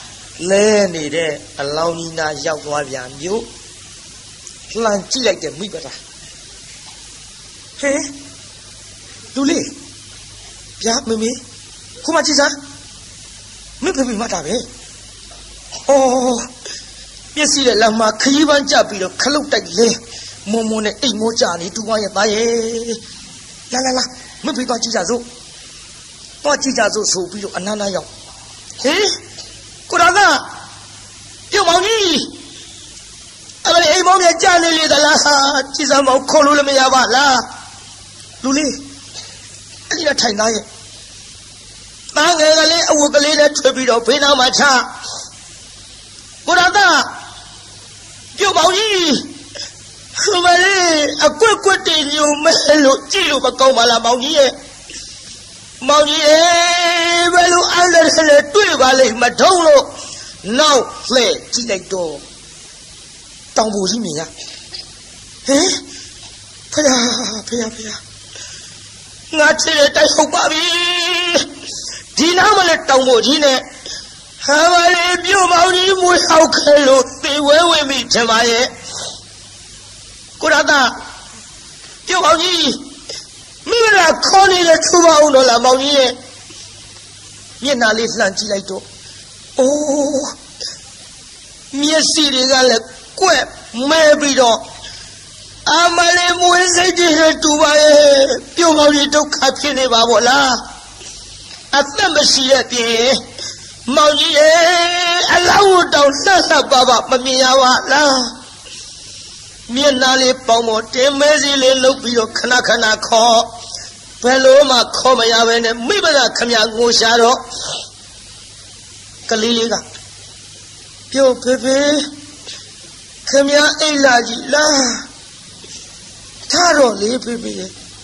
လဲနေတဲ့ အလောင်းကြီးနာရောက်သွားပြန်မျိုး လှမ်းကြည့်လိုက်တဲ့မိဘသား ဟဲ့ လူလေး ဗျာ မမေ ခုမှကြည့်စမ်း မင်းဖေဖေမှတ်တာပဲ အော် မျက်စိနဲ့လမ်းမှာခရီးပန်းကြပြီးတော့ခလုတ်တိုက်လဲမုံမုံနဲ့အိမ်မောကြနေတူမရဲ့သားရဲ့လာလာလာမဖေသွားကြည့်ကြစို့သွားကြည့်ကြစို့ဆိုပြီးတော့အနန္တရောက်ဟေးကိုတော်ကပြုတ်မောင်ကြီးအဲ့ဒါအိမ်မောမြကြနေလေသလားကြည့်စမ်းမောင်ခေါ်လို့လည်းမရပါလားလူလေးအဲ့ဒီတော့ထိုင်သားရဲ့သားငယ်ကလေးအဝတ်ကလေးနဲ့ထွေပြီးတော့ဘေးနားမှာချကိုတော်ကပြုတ်မောင်ကြီးမလေးအကွက်ကွက်တင်ညုံမဲလို့ကြည့်လို့မကောင်းပါလားမောင်ကြီးရဲ့မောင်ကြီးဘယ်လိုအဲ့ဒါလဲတွေ့ပါလိမ့်မထုံးလို့နောက်လှဲ့ကြည့်လိုက်တော့တောင်ပူကြီးမြင်ရဟင်ဖယားငါချစ်တဲ့တိုက်ဟုတ်ပါပြီဒီနားမလဲတောင်ပူကြီးနဲ့ဟာမလေးပြုတ်မောင်ကြီးမွေးဟောက်ခဲလို့သေဝဲဝင်ပြီထင်ပါရဲ့ကိုရတာပြုတ်မောင်ကြီးမိမလားခေါ်နေတဲ့ထူပါအောင်တော့လားမောင်ကြီးရဲ့မျက်နှာလေးလှမ်းကြည့်လိုက်တော့အိုးမျက်စိတွေကလည်းကွက်မဲပြီးတော့အမလေးမွေးစိတ်တွေတူပါရဲ့ပြုတ်မောင်ကြီးဒုက္ခဖြစ်နေပါဗောလားအသက်မရှိတဲ့ပြင်မောင်ကြီးရဲ့အလောင်းတောင်လှပ်ပါမမြင်ရပါလားမျက်နှာလေးပေါင်းပေါ်တင်မဲစီလေးလှုပ်ပြီးတော့ခဏခဏခေါ်ဘယ်လိုမှခေါ်မရပဲနဲ့မိဘကခမငိုရှာတော့ကလေးလေးကပြုတ်ဖေဖေခမအိတ်လာကြီးလားထားတော့လေဖေဖေ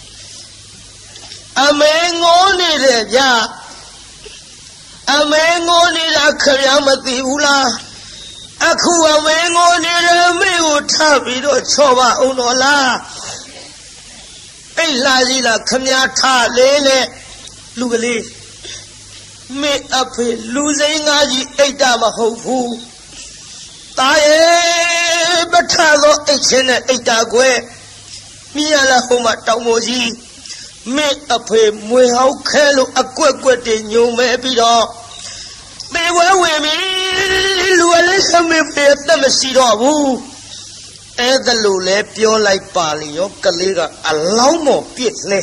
အမေငိုနေတယ်ဗျာအမေငိုနေတာခမမသိဘူးလားအခုအမေငိုနေတယ်မိကိုထားပြီးတော့ချော့ပါအောင်တော့လားအိတ်လာကြီးလားခမထားလေးနဲ့လူကလေးမိအဖေလူစိမ်းငါကြီးအိတ်တာမဟုတ်ဘူးတာရဲ့ပထသောအိတ်ချင်းနဲ့အိတ်တာကွယ်မြင်ရလားဟိုမှာတောင်ပေါ်ကြီးမိအဖေမွေဟောက်ခဲလို့အကွက်ကွက်တွေညုံမဲပြီးတော့သေဝဲဝင်ပြီလူအလေးစမေဖေအသက်မရှိတော့ဘူးအဲ့ဒါလို့လဲပြောလိုက်ပါလေရောကလေးကအလောင်းမော်ပြစ်လဲ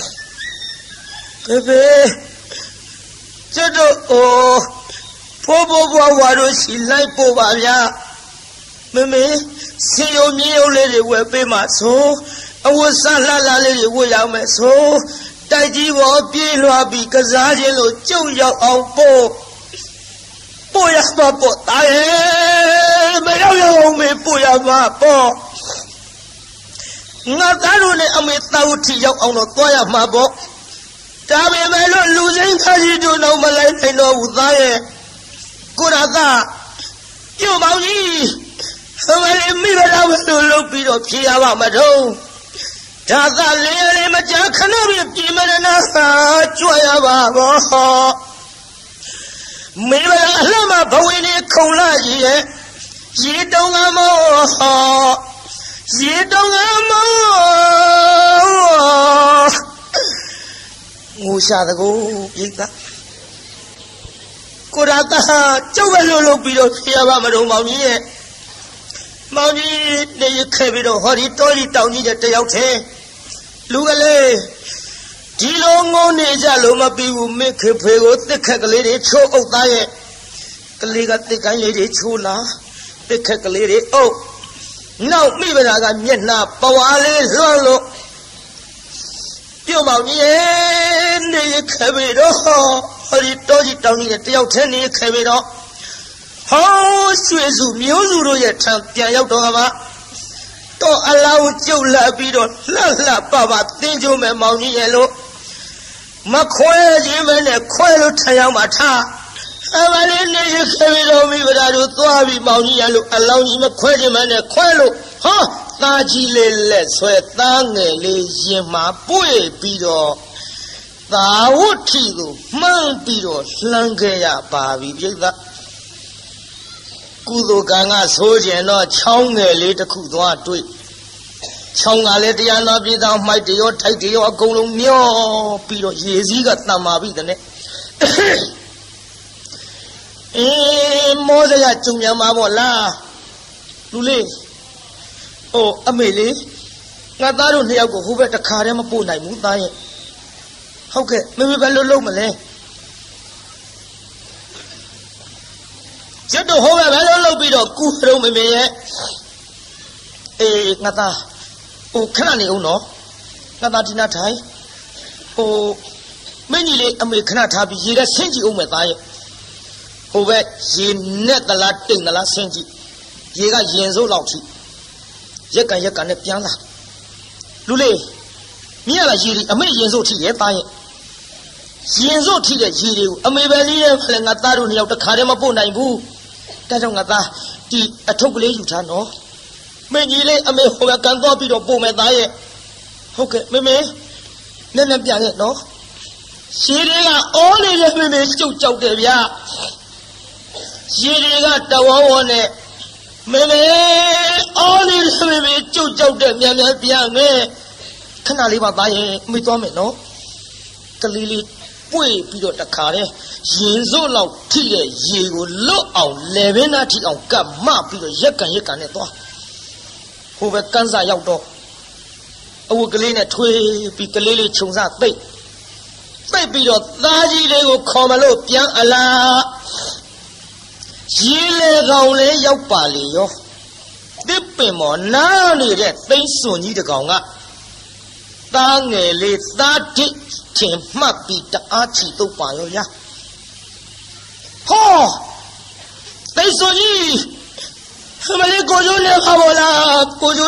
ဖေဖေကျတော့ဖိုးဘွားဝါတို့ရှိလိုက်ပို့ပါဗျာမမေစင်ယုံမြေယုံလေးတွေဝယ်ပေးမှဆိုအဝတ်စားလှလှလေးတွေဝတ်ရမယ်ဆိုတိုက်ကြီးပေါ်ပြေးလွှားပြီးကစားခြင်းလို့ကြုံရောက်အောင်ပို့ရမှာပေါ့တာရဲ့မရောက်အောင်မေပို့ရမှာပေါ့ငါသားတို့နဲ့အမေသာဝတိရောက်အောင်တော့သွားရမှာပေါ့ဒါပေမဲ့လို့လူစိမ်းခါကြီးတို့တော့မလိုက်နိုင်တော့ဘူးသားရဲ့ကိုရသာပြုတ်မောင်ကြီးအမလေးမိဘတော်မလို့လုပ်ပြီးတော့ဖြေရပါမတော့ဒါသာလေးမကြခဏပြပြင်မရနာကြွရပါဘောမေဘအလှမဘဝင်နေခုံလာကြီးရဲ့ရေတုံးကမောရေတုံးကမောငိုရှာတကူပြိတ္တကိုရတာကျုပ်ပဲလို့လုပ်ပြီးတော့ဖြေရပါမတော့မောင်ကြီးရဲ့မောင်ကြီးနေရခဲ့ပြီးတော့ဟောဒီတောကြီးတောင်ကြီးတဲ့တယောက်ထဲလူကလေးဒီလိုငုံနေကြလို့မပြီးဘူးမိခေဖေကိုတစ်ခက်ကလေးတွေချိုးအုပ်သားရဲ့ကလေးကတစ်ကိုင်းလေးတွေချိုးလာတစ်ခက်ကလေးတွေအုပ်နောက်မိဗလာကမျက်နှာပဝါလေးလွှမ်းလို့ပြုတ်မောင်ကြီးနေရခဲ့ပြီးတော့ဟောဒီတောကြီးတောင်ကြီးတဲ့တယောက်ထဲနေခဲ့ပြီးတော့ဟောရွှေစုမျိုးစုတို့ရဲ့ထံပြန်ရောက်တော့မှတော့အလောင်းကျုပ်လာပြီးတော့လှပတင်းကျိုးမဲ့မောင်ကြီးရဲ့လို့မခွဲခြင်းမနဲ့ခွဲလို့ထရောက်မှထားအမလေးနေရခဲ့ပြီးတော့မိဗလာတို့သွားပြီးမောင်ကြီးရဲ့လို့အလောင်းကြီးမခွဲခြင်းမနဲ့ခွဲလို့ဟောသားကြီးလေးလက်ဆွဲသားငယ်လေးရင်မှာပွေပြီးတော့သာဝတိကိုမှန်းပြီးတော့လှမ်းခဲ့ရပါပြီပြိဿကုသိုလ်ကံကဆိုးကျင်တော့ချောင်းငယ်လေးတစ်ခုသွားတွေ့ချောင်းကလည်းတရားနာပြည်သားမိုက်တရောထိုက်တရောအကုန်လုံးမျောပြီးတော့ရေစည်းကတန်မာပြီတဲ့မောစရာကျုံမြန်မှာပေါ့လားလူလေးအမေလေးငါသားတို့နှစ်ယောက်ကိုဟိုဘက်တစ်ခါတည်းမပို့နိုင်ဘူးသားရဲ့ဟုတ်ကဲ့မေဘယ်လိုလုပ်မလဲကျွတ်တို့ဟိုဘက်ဘယ်လိုလုပ်ပြီးတော့ကူတော့မေရဲ့ငါသားခဏနေအောင်နော်ငါသားဒီနာထိုင်မင်းကြီးလေးအမေခဏထားပြီးရေထဲဆင်းကြည့်အောင်မယ်သားရဲ့ဟိုဘက်ရေနဲ့တလားတိမ်တလားဆင်းကြည့်ရေကရင်စိုးလောက်ထိရက်ကန်နဲ့ပြန်လာလူလေးမြင်ရလားရေဒီအမေရင်စိုးထိရဲ့သားရဲ့ရင်စိုးထိတဲ့ရေတွေကိုအမေပဲလေးရဲ့လည်းငါသားတို့နှစ်ယောက်တစ်ခါတည်းမပို့နိုင်ဘူးဒါကြောင့်ငါသားဒီအထုပ်ကလေးယူထားနော်မင်းကြီးလေးအမေဟိုဘက်ကန်သွားပြီးတော့ပို့မယ်သားရဲ့ဟုတ်ကဲ့မေနဲ့ပြန်ခဲ့နော်ရေတွေကအော်နေတဲ့မေကျုပ်ကြောက်တယ်ဗျာရေတွေကတဝဝနဲ့မေအော်နေတဲ့မေကျုပ်ကြောက်တယ်မြန်ပြန်မယ်ခဏလေးပါသားရဲ့အမေသွားမယ်နော်ကလေးလေးပွေပြီးတော့တခါတည်းရင်စို့လောက်ထိတဲ့ရေကိုလွတ်အောင်လေဘင်းသားထိအောင်ကပ်မပြီးတော့ရက်ကန်နဲ့သွားဟိုဘက်ကန်းစာရောက်တော့အဝတ်ကလေးနဲ့ထွေးပြီးကလေးလေးခြုံစားသိပ်ပြီးတော့သားကြီးလေးကိုခေါ်မလို့ပြန်အလားရေလေကောင်လေးရောက်ပါလေရောတစ်ပင်မော်နားနေတဲ့သိန်းစွန်ကြီးတကောင်ကသားငယ်လေးသားတစ်ထင်မှတ်ပြီးတအားချီတုပ်ပါရောရဟောသိန်းစွန်ကြီးမလေးကိုကျိုးနေပါဘောလား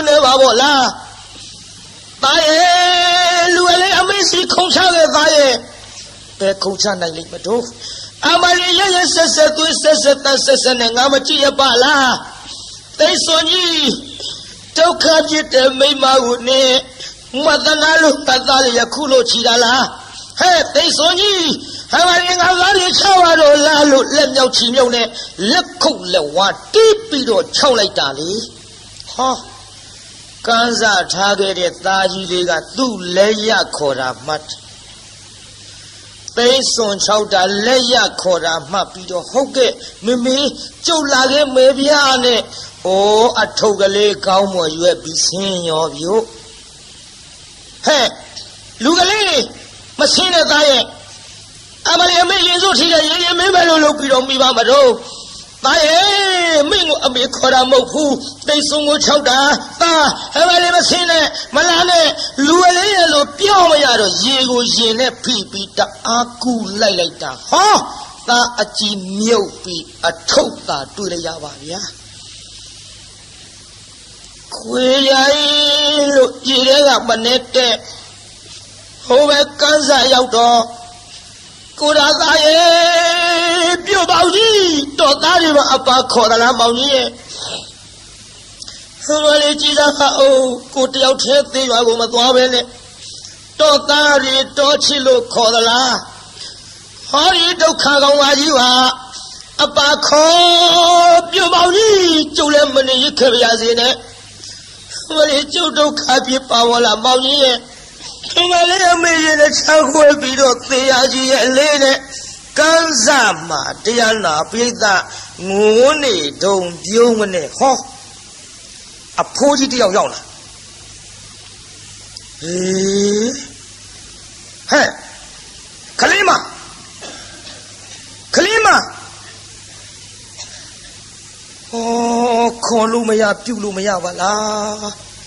သားရဲ့လူလေးအမေစီခုံချခဲ့သားရဲ့ဘယ်ခုံချနိုင်လိမ့်မတို့အမလေးရဆက်သွေးဆက်နဲ့ငါမကြည့်ရပါလားသိစွန်ကြီးဒုက္ခဖြစ်တဲ့မိမကိုနေမသနာလို့တသားလေးရခုလို့ချီတာလားဟဲ့သိစွန်ကြီးအမလေးငါသားလေးချပါတော့လားလို့လက်မြောက်ချီမြုပ်နဲ့လက်ခုပ်လက်ဝါတီးပြီးတော့ခြောက်လိုက်တာလေဟောကန်းစားထားခဲ့တဲ့သားကြီးလေးကသူ့လက်ရခေါ်တာမှတ်သိစွန်ချောက်တာလက်ရခေါ်တာမှတ်ပြီးတော့ဟုတ်ကဲ့မေကျုပ်လာခဲ့မေဗျာနဲ့အထုပ်ကလေးကောင်းမွန်ရွက်ပြီးဆင်းရောဗျို့ဟဲ့လူကလေးမဆင်းတဲ့သားရဲ့အမလေးအမေရင်စိုးထိတဲ့ရေမင်းပဲလို့လုပ်ပြီးတော့မိပါမတော့သားရဲ့မင်းကိုအမေခေါ်တာမဟုတ်ဘူးသိစွန်ကိုချောက်တာသားအမလေးမဆင်းနဲ့မလားနဲ့လူကလေးရဲ့လို့ပြောမရတော့ရေကိုရင်နဲ့ဖိပြီးတအားကူလိုက်တာဟောသားအကြည်မြုပ်ပြီးအထုပ်သာတွေ့ရပါဗျာခွေရိုင်းလို့ရေထဲကမနေတဲ့ဟိုဘက်ကန်းစာရောက်တော့ကိုရာသားရဲ့ပြုတ်ပေါင်းကြီးတော့သားတွေမအပါခေါ်သလားမောင်ကြီးရဲ့ဟိုလေကြည်သာကိုတယောက်တည်းသေးရွာကိုမသွားပဲနဲ့တော့သားတွေတော့ချစ်လို့ခေါ်သလားဟောဒီဒုက္ခကောင်ပါကြီးပါအပါခေါ်ပြုတ်ပေါင်းကြီးကျုပ်လည်းမနေရခဲ့ပါစေနဲ့ဟိုလေကျုပ်ဒုက္ခဖြစ်ပါဝလားမောင်ကြီးရဲ့သူမလေးအမေရဲ့ချောက်ခွဲပြီးတော့သေရကြီးရဲ့အလေးနဲ့ကန်းစားမှာတရားနာပိဋကငိုးနေတုံပြုံးမနဲ့ဟောအဖိုးကြီးတယောက်ရောက်လာဟဲ့ခလေးမခေါ်လို့မရပြုတ်လို့မရပါလား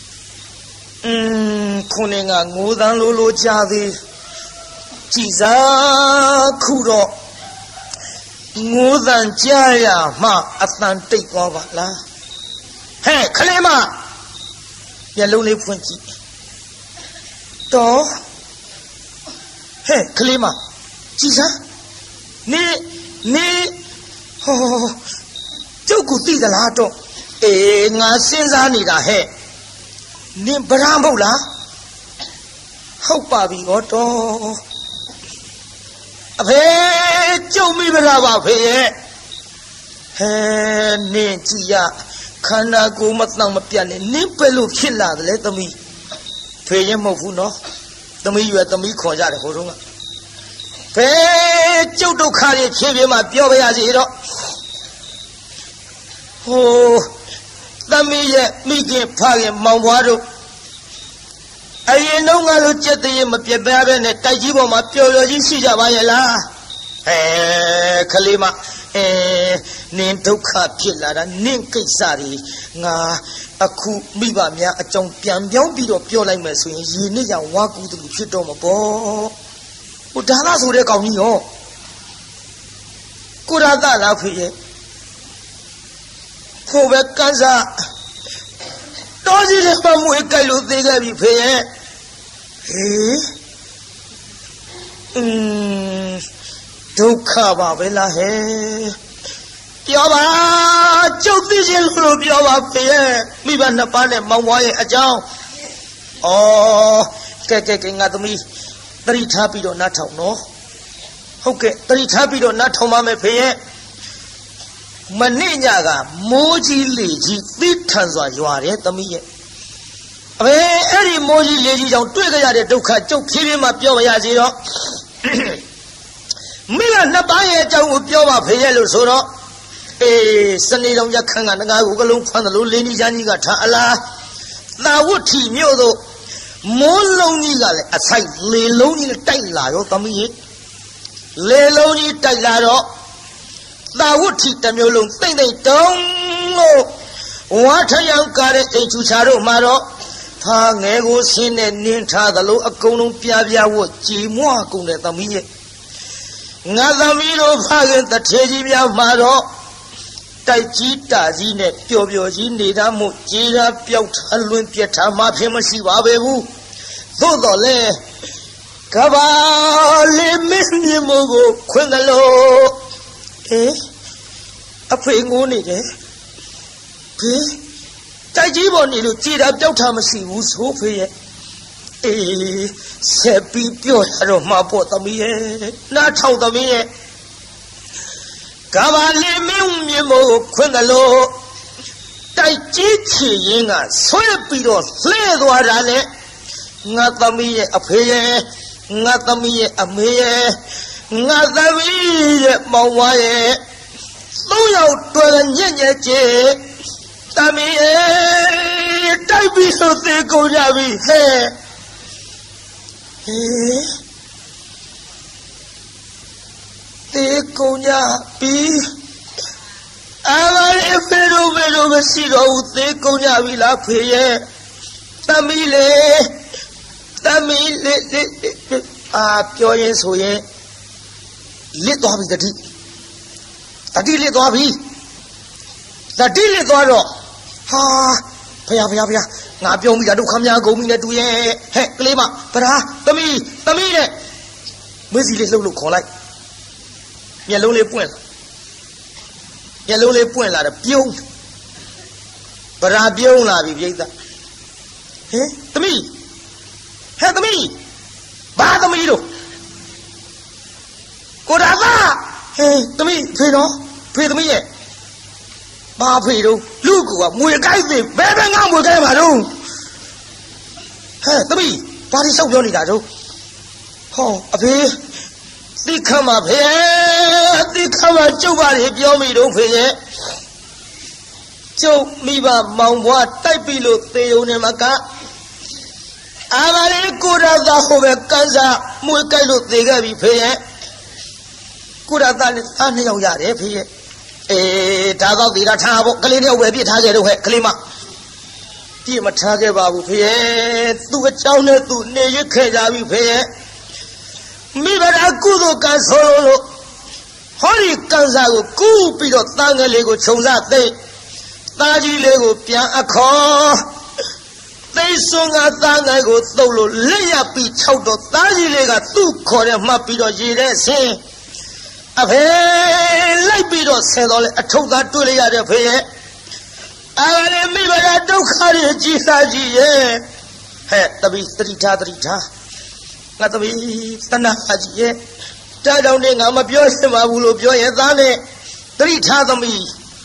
ခုနေကငိုးသန်းလိုကြသေးကြည်စားခုတော့ငိုးသန်းကြရမှအတန်တိတ်သွားပါလားဟဲ့ခလေးမမျက်လုံးလေးဖွင့်ကြည့်တော့ဟဲ့ခလေးမကြည်စားနေဟောကျုပ်ကိုသိသလားတော့ငါစဉ်းစားနေတာဟဲ့နင်ဗရာမဟုတ်လားဟုတ်ပါပြီတော့အဖေကျုပ်မိဗရာပါဖေရဲ့ဟ Ninja, Kana go matang mapiani, Nimpelu killa, let me pay him of no. The me you at the me conja, Horunga. Pay Jodo Kari, Chivima, Pioya Zero. Oh, the me get pie and Mawado. I know I look at the Mapiabaran and Tajibo Mapio, Sija Vayala. Kalima, Nintoka Pilara, Ninkisari, Nga, Aku, Mibamia, a Chompian, Bido, Piola Messi, Yinia, Waku to Chitoma. Udana Sure Comio. Kurada Lafi. Kovakanza. Does it have a Mukalu Digabi pay? Duka Babela he. Yoba, Jovision Group Yoba pay. Mibana Pane, Mawai Ajao. Oh, Kaking at me. 3 ထားပြီးတော့နတ်ထောင်နော်ဟုတ်ကဲ့3ထားပြီးတော့နတ်ထောင်ပါမယ်ဖေရဲ့မနေ့ညကမိုးကြီးလေကြီးသိထန်စွာရွာတယ်သမီးရဲ့အဖေအဲ့ဒီမိုးကြီးလေကြီးကြောင့်တွေ့ကြရတဲ့ဒုက္ခကျုပ်ဖြည်းဖြည်းမှပြောပါရစေတော့မိကနှစ်ပါးရဲ့အကြောင်းကိုပြောပါဖေရဲ့လို့ဆိုတော့စနေတော်ရခန့်ကငကားကိုကလုံးဖမ်းတယ်လို့လင်းကြီးချမ်းကြီးကထားအလားသာဝတ်ထီမြို့တို့မိုးလုံးကြီးကလည်းအဆိုင်လေလုံးကြီးတိုက်လာရောသမီးလေလုံးကြီးတိုက်လာတော့သာဝတ်ထီတစ်မျိုးလုံးတိမ့်တိမ့်တုံးလို့ဝါထရောင်ကားတဲ့အိမ်ချူချာတို့မှာတော့သားငယ်ကိုဆင်းနဲ့နင်းထားသလိုအကုန်လုံးပြပြဝတ်ကြည်မွကုန်တဲ့သမီးရဲ့ငါသမီးတို့ဖခင်တထေကြီးများမှာတော့တိုက်ကြီးတာကြီးနဲ့ပျော်ပျော်ကြီးနေတာမို့ကြေးသာပျောက်ထလွင်ပြက်ထားမှဖြစ်မရှိပါပဲဘူးသို့တော်လဲကဘာလေးမင်းမြေမို့ကိုခွင့်ကလို့အဖေငိုးနေတယ်ဖေတိုက်ကြီးပေါ်နေလို့ကြေးသာပျောက်ထားမရှိဘူးဆိုဖေရဲ့ဆက်ပြီးပြောရတော့မှာပေါ့သမီးရဲ့နားထောင်သမီးရဲ့ကဘာလေးမင်းမြေမို့ခွင့်ကလို့တိုက်ကြီးချီရင်ကဆွဲပြီးတော့လှဲသွားတာနဲ့ငါသမီးရဲ့အဖေရဲ့ငါသမီးရဲ့အမေရဲ့ငါသမီးရဲ့မောင်ဝါရဲ့3ယောက်တွေ့ညက်ညက်ချေသမီးရဲ့တိုက်ပြီးဆိုသေးကုန်ကြပြီဟဲ့သေကုန်ကြပြီအားလည်းဖေရိုးမရှိတော့ဘူးသေကုန်ကြပြီလားဖေရဲ့သမီးလေးပြောရင်ဆိုရင်လစ်သွားပြီတတိလစ်သွားပြီတတိလစ်သွားတော့ဟာဖယားငါပြောမိတာဒုက္ခများကုန်ပြီနဲ့တူရဲ့ဟဲ့ကလေးမဗရာသမီးနဲ့မွေးစီလေးလှုပ်ခေါ်လိုက်မျက်လုံးလေးပွင့်လာတယ်ပြုံးဗရာပြုံးလာပြီပြိဿဟဲ့သမီးဘာသမီးတို့ကိုဒါကဟဲ့သမီးဖေတော့ဖေသမီးရဲ့ဘာဖေတော့လူကမွေကိုက်သေးဘယ်ငါမွေကိုက်မှာတော့ဟဲ့သမီးဘာလို့ရှောက်ပြောနေတာတော့ဟောအဖေသိခမ်းပါဖေသိခမ်းပါကျုပ်ပါလေပြောမိတော့ဖေရဲ့ကျုပ်မိဘမောင်ဘွားတိုက်ပြီလို့သေုံနေမှာကအာမလေးကိုရသာဟိုပဲကန်စားမွေကြိုက်လို့သေခဲ့ပြီဖေရဲ့ကိုရသာနဲ့သား2ယောက်ရတယ်ဖေရဲ့ဒါတော့သေတာထားဖို့ကလေး2ယောက်ပဲပြစ်ထားခဲ့တော့ဟဲ့ကလေးမပြစ်မထားခဲ့ပါဘူးဖေရဲ့သူ့အကြောင်းနဲ့သူနေရခဲ့ကြပြီဖေရဲ့မိဘရာကုသိုလ်ကံဆိုလို့ဟောဒီကံစားကိုကူးပြီးတော့သားငယ်လေးကိုခြုံစားသိသားကြီးလေးကိုပြန်အခေါ်သိစွန်ကသားငယ်ကိုသုတ်လို့လက်ရပြီး6တော့သားကြီးလေးကသူ့ခေါ်တဲ့မှတ်ပြီးတော့ရေတဲ့ဆင်းအဖေလိုက်ပြီးတော့ဆဲတော့လေအထုပ်သားတွေ့လိုက်ရတဲ့ဖေရဲ့အားလည်းမိဘရာဒုက္ခတွေကြီးစားကြီးရဲ့ဟဲ့တပိသတိထားငါသမီးတဏှာကြီးရဲ့တားတောင်းနဲ့ငါမပြောရှင်ပါဘူးလို့ပြောရင်သားနဲ့တတိထားသမီး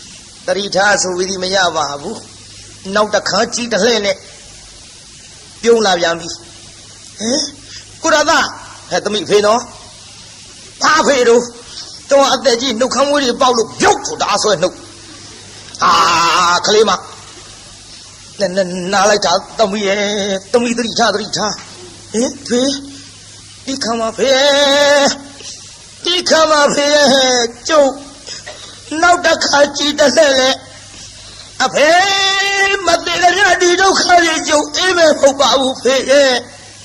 Tarita so with him Yavabu. Now the country the lane. Pula Yami. Kurada had the meat pino. Papedo. Don't have the gin, no come with you about look to the asso no. Ah, Kalima. Then Nalata, Tommy Rita. He come up here. He come up here, Joe. Now the country the lele. Up here, Madeleine, don't carry you, even for Babu pay.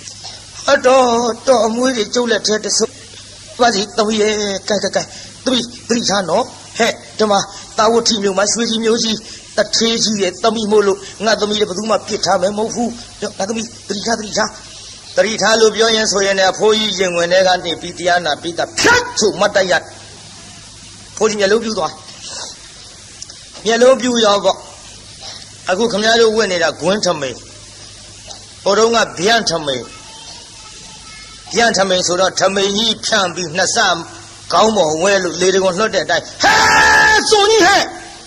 Tom with it, Joe let it so. Was it the way, three no? Hey, Toma, thou would team you, my sweetie music, the crazy, Tommy Molo, not the meat of Duma Pita, Mofu, not the meat, three Talubians were in a poison when they got the Pitiana, Pita, to Matayat. Putting yellow view on. Yellow view of a good commando when it a Guentame. Oronga Biantame. Biantame so that Tame can be Nasam, Kaumo, well, lady was not that. Hey, Sony head!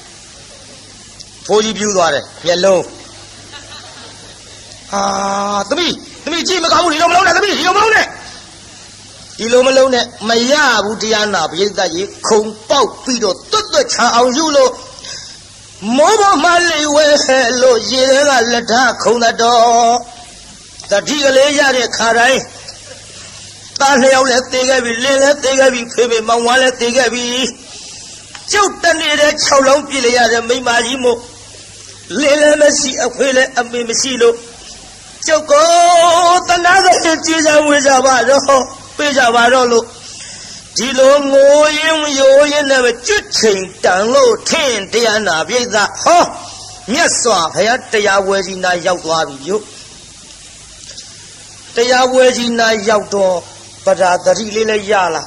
Poly view on it, yellow. Ah, to me, Jim, you don't know that, you don't know that. Ilomalone, Maya, Budiana, Yeda, Kung Pau, Pido, Tutu, Chao, Yulo. Momo Mali, Welo, Yera, Leta, Conado. The Digalea, Caray. Taneo, let Tegabi, let Tegabi, Pebe, Mawala, Tegabi. Chutani, Cholom, Pilia, Mimarimo. Lele Messi, Aquila, and Mimesilo. Choco, another teacher with Avaro. Pejavaro, Dilo, you never ching, down low, 10, Diana, Vida, ho, yes, sir, they are waiting night out you. They are waiting night outdoor, but at the really yala.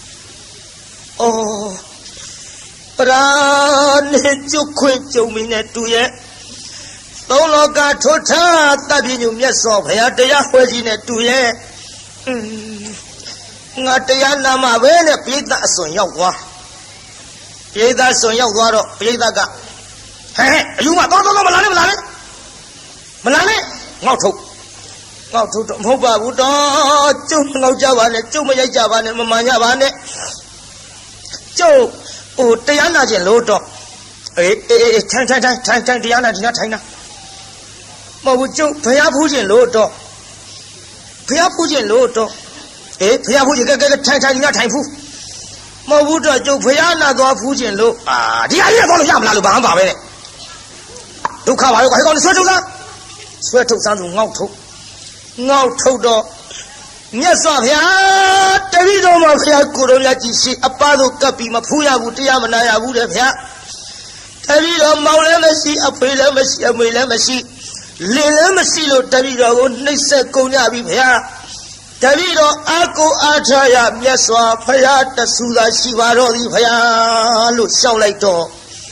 Oh, but I need to quit to me net to ye. Don't look at Tota, Tabinum, yes, sir, they are waiting net to ye. Natayana Mavene, Pita son Yawa. Pita son Yawa, Pita. Hey, you are not Malane? Malane? Not to Moba Buddha, no Javane, Jumaya Javane, Mamavane. Joe, oh, Diana Geloto. Time, Diana, China. Mojo, Payapujin Loto. Payapujin Loto. Piapu, get a time proof. Mabuda, Joe Piana, go Fujin low. Ah, the idea of Yamala. Look how I got the sweat to something out to. Yes, I Davido Mafia Kurolati, a Pado Capi, Mapuya, Butiamanaya, Buddha. Davido Maulemasi, a Pilamasi, a Milamasi, Lilamasi, Davido, Nisa Konabi. Davido, Ako Ataya, Miaswa, Payata, Suda, Shivaro, Paya, look, sound like door.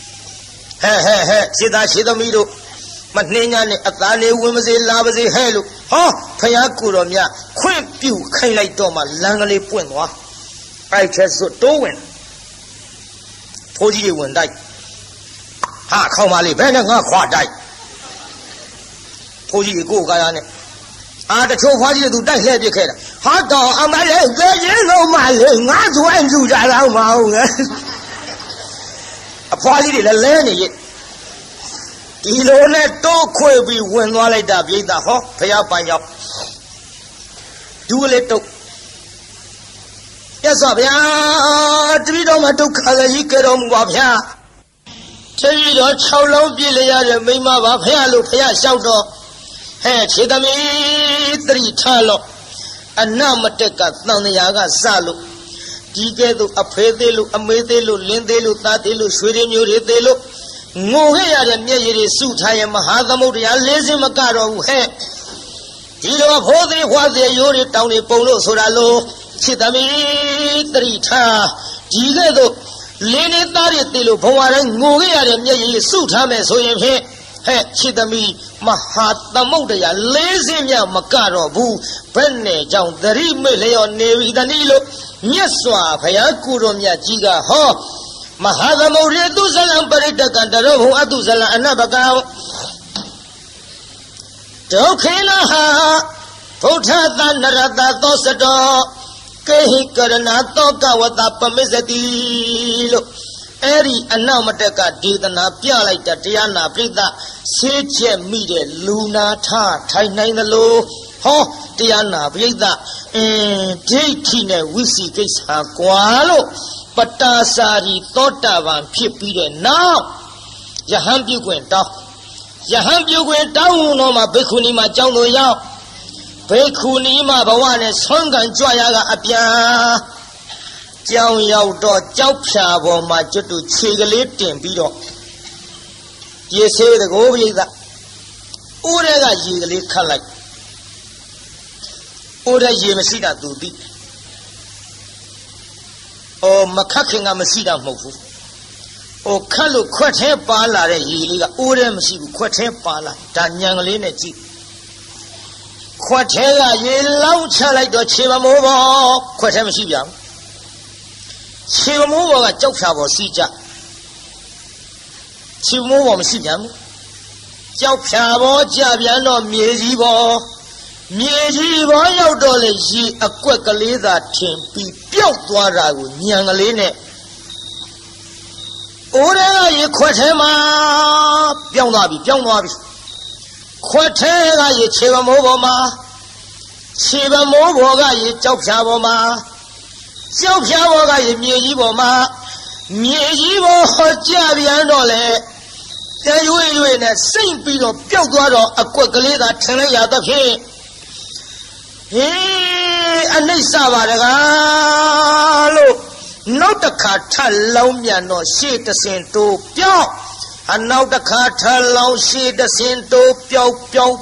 Sida, Shidamido, Matnina, Atane, women's Lavazi, Hello, oh, Payakuromia, Quimp you, Kailai Doma, Langale Puenwa. I just so doing. Poji one die. Ha, Kamali, Benanga, Qua die. Poji go, Gayane. The two parties do that, let you get hot dog. I'm a little not to do that. A party that learning it. You don't let dog quail be when while I dab you the hawk, pay up by your do a little. Yes, up here. We don't want to color you get on Wabia. Tell you don't show low, Billy, and Mima Wabia, look here, shout off. Hey, Chidami, 3 talo, and Namateka, Nanayaga Salu, Digedu, Apedelu, Amedelu, Lindelu, Tatilu, Swedimu, Ridelu, Muhea, and Yeri Sutaya Mahadamuria, Lazy Macaro, hey, Tilo of Hodi, what they Yuri Towny Polo Soralo, Chidami, 3 ta, Digedu, Lini Taritilu, Powaran, Muhea, and Yeri Sutame, so you hear. Hey, Chidami, Mahata Modaya, lazy Macaro, Boo, Penne, John, the Rimele on Nevi Danilo, Yeswa, Payakurom Yajiga, Ho, Mahathamuri Dusalam Paritaka Darohu Adusala Anabakao Tokinaha Potata Narada Dosado Kehi Karana Toka Watapa Misati Eri Anamataka Didana Pialaita Tiana Prita Seche Mide Luna Ta Taina Lo Ho Tiana Prita Dekine Wisi Kisa Kualo Patasari Totavan Pipide now Yaham you went down. Yaham you went down on my Bekunima Jango Yao Bekunima Bawane Songan Joyaga Apia Jiao Yao Do Jaupia or my Jutu Chigalit and Bido. Ye say the go with that Urega Yigli Kalak Ura Yemasida do be. O Makaking Amasida Mofu. O Kalu Quate Pala, Yiliga, Urem Sibu Quate Pala, Danyang Lineji. Quatela, ye launcha like the Chivamovo, Quatem Sibiam. Chivamovo at Jopshavo Sija. Chivamovo Sibiam. Jopshavo, Javiano, Miezivo. Miezivo, Yodoleji, a quickly that Timpi, Piotwaragu, Nyangaline. Ora ye Quatema, Pianabi, Quatela ye Chivamovoma, Chivamovoga ye Jopshavoma, Jopshavoga ye Miezivoma, Miezivo, Javianole. There you in a Saint Peter, Piotwaro, a quickly that Tenaya the Pay. Anisa Varagalo, not the cartel, Lomiano, shade the Sainto, Pio, and now the cartel, low shade the Sainto, Pio,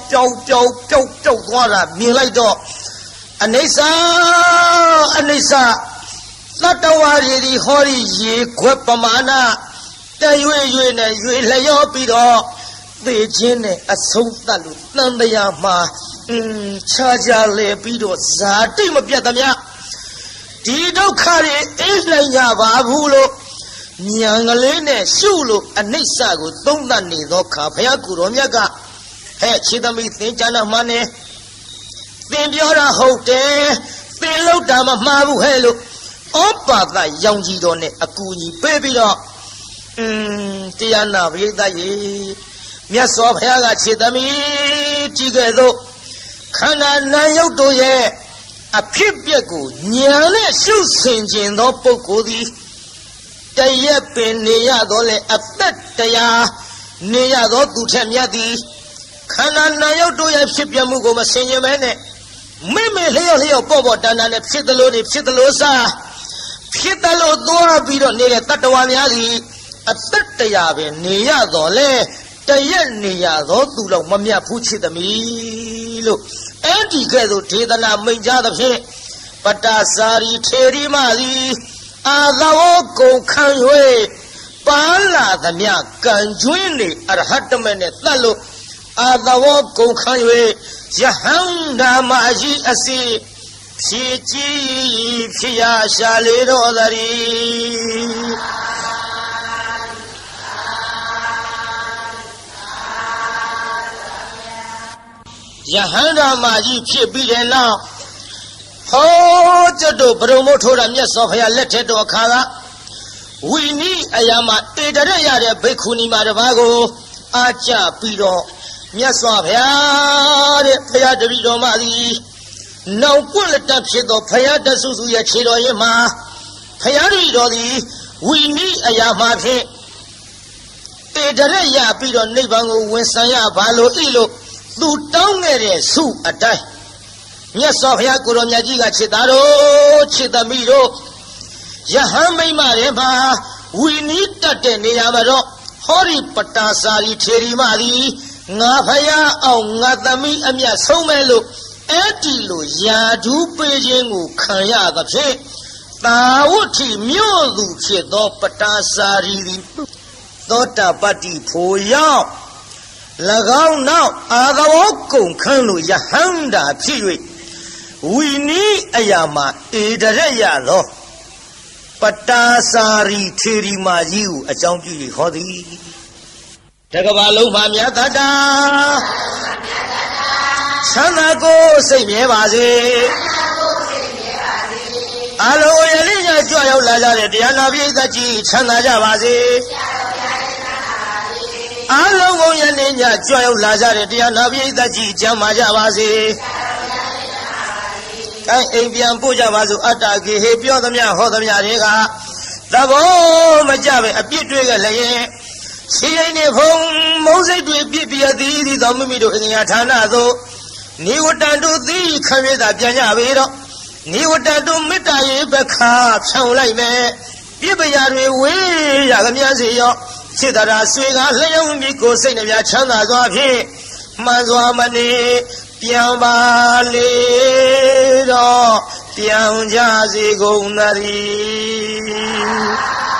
Milado, Anisa, not the worry, Hori, Quepamana, there you lay your pido, the gene, a sofa, Nandayama. Chaja le pido zati mapiatamia. Dido kari isla babulo. Nyangalene sulu anisago tongani do kapaya kuromiaga. He chidami tinjana mane. Timbiora hote. Pilo dama mabu helo. Opa da yonji done akuni baby do. Tiana vida ye. Miaso paya chidami tigedo. Kana Nayodo ye a pipiago, Niane Susin no Pocodi, Tayapin Neadole a Petaya, Neado Tutamiadi, Kana Nayodo ye Pipiamugo Masenia Mene, Meme Leo Bobo Dana Pitalosa, Pitalo Dora Bido Nega Tatawaniadi, a Petaya, Neadole, Tayaniado, Dula Mamia Puchi the Milo. Anti Gado Tedana Minja the Pay, Patasari Teri Mali, Adao Kanwe, Pala the Mia, Kanjuini, Arhataman Thalo, Adao Kanwe, Jahanga Maji Asi, Siji Pia Shalero Dari. Yahanda Maji Pibide now. Ho Jado Bromotora Sofia letted to Akala. We need Ayama Edarea Bekuni Maravago, Acha Pido, Miasofia, Paya de Vido Mali. No bullet up shit or Paya de Suzuya Chido Yama. Payari Dodi, we need Ayama. Edarea Pido Nibango, Wensaya Balo Ilo. Do down there, Su a die. Yes, of Yakuromiajiga Chitaro, Chitamiro. Yahame Marema, we need that Niyamaro, Hori Patasari Terimari, Nafaya, O Natami, Amia Somelo, Etilo, Yadu Pejingu, Kaya the Che, Tawuti, Mulu, Chedo Patasari, Dota Pati Poya. Lagao now, Agawoko, Kanu Yahanda, Piri. We need Ayama, Idarea, Patasari Tiri Mayu, a junkie hodi. Tagabalu Mamia Tata Sanago, say me, Vazi. Alo, Yelina, Joy of Lazare, Diana Vidaji, Sanajavazi. Alo, Yelina, Joy of Lazare, Diana Vidaji, Jamajavazi. Avian Pujavazu Ataki, Hipio the Mia Hodamia Riga, the Bo Majabe, a bit lay. See any home, Moses will be a didi, the Mumido in Yatanazo. Niwutandu thee, Kamida Pianaviro. Niwutandu Mitae, Beka, sound like me. Ibayari, we, Yagamazio. Sidara Swinga, Leon Miko, Saint Yachana, Zoapi, Mazwamani. Piamba le do piang jazi gonari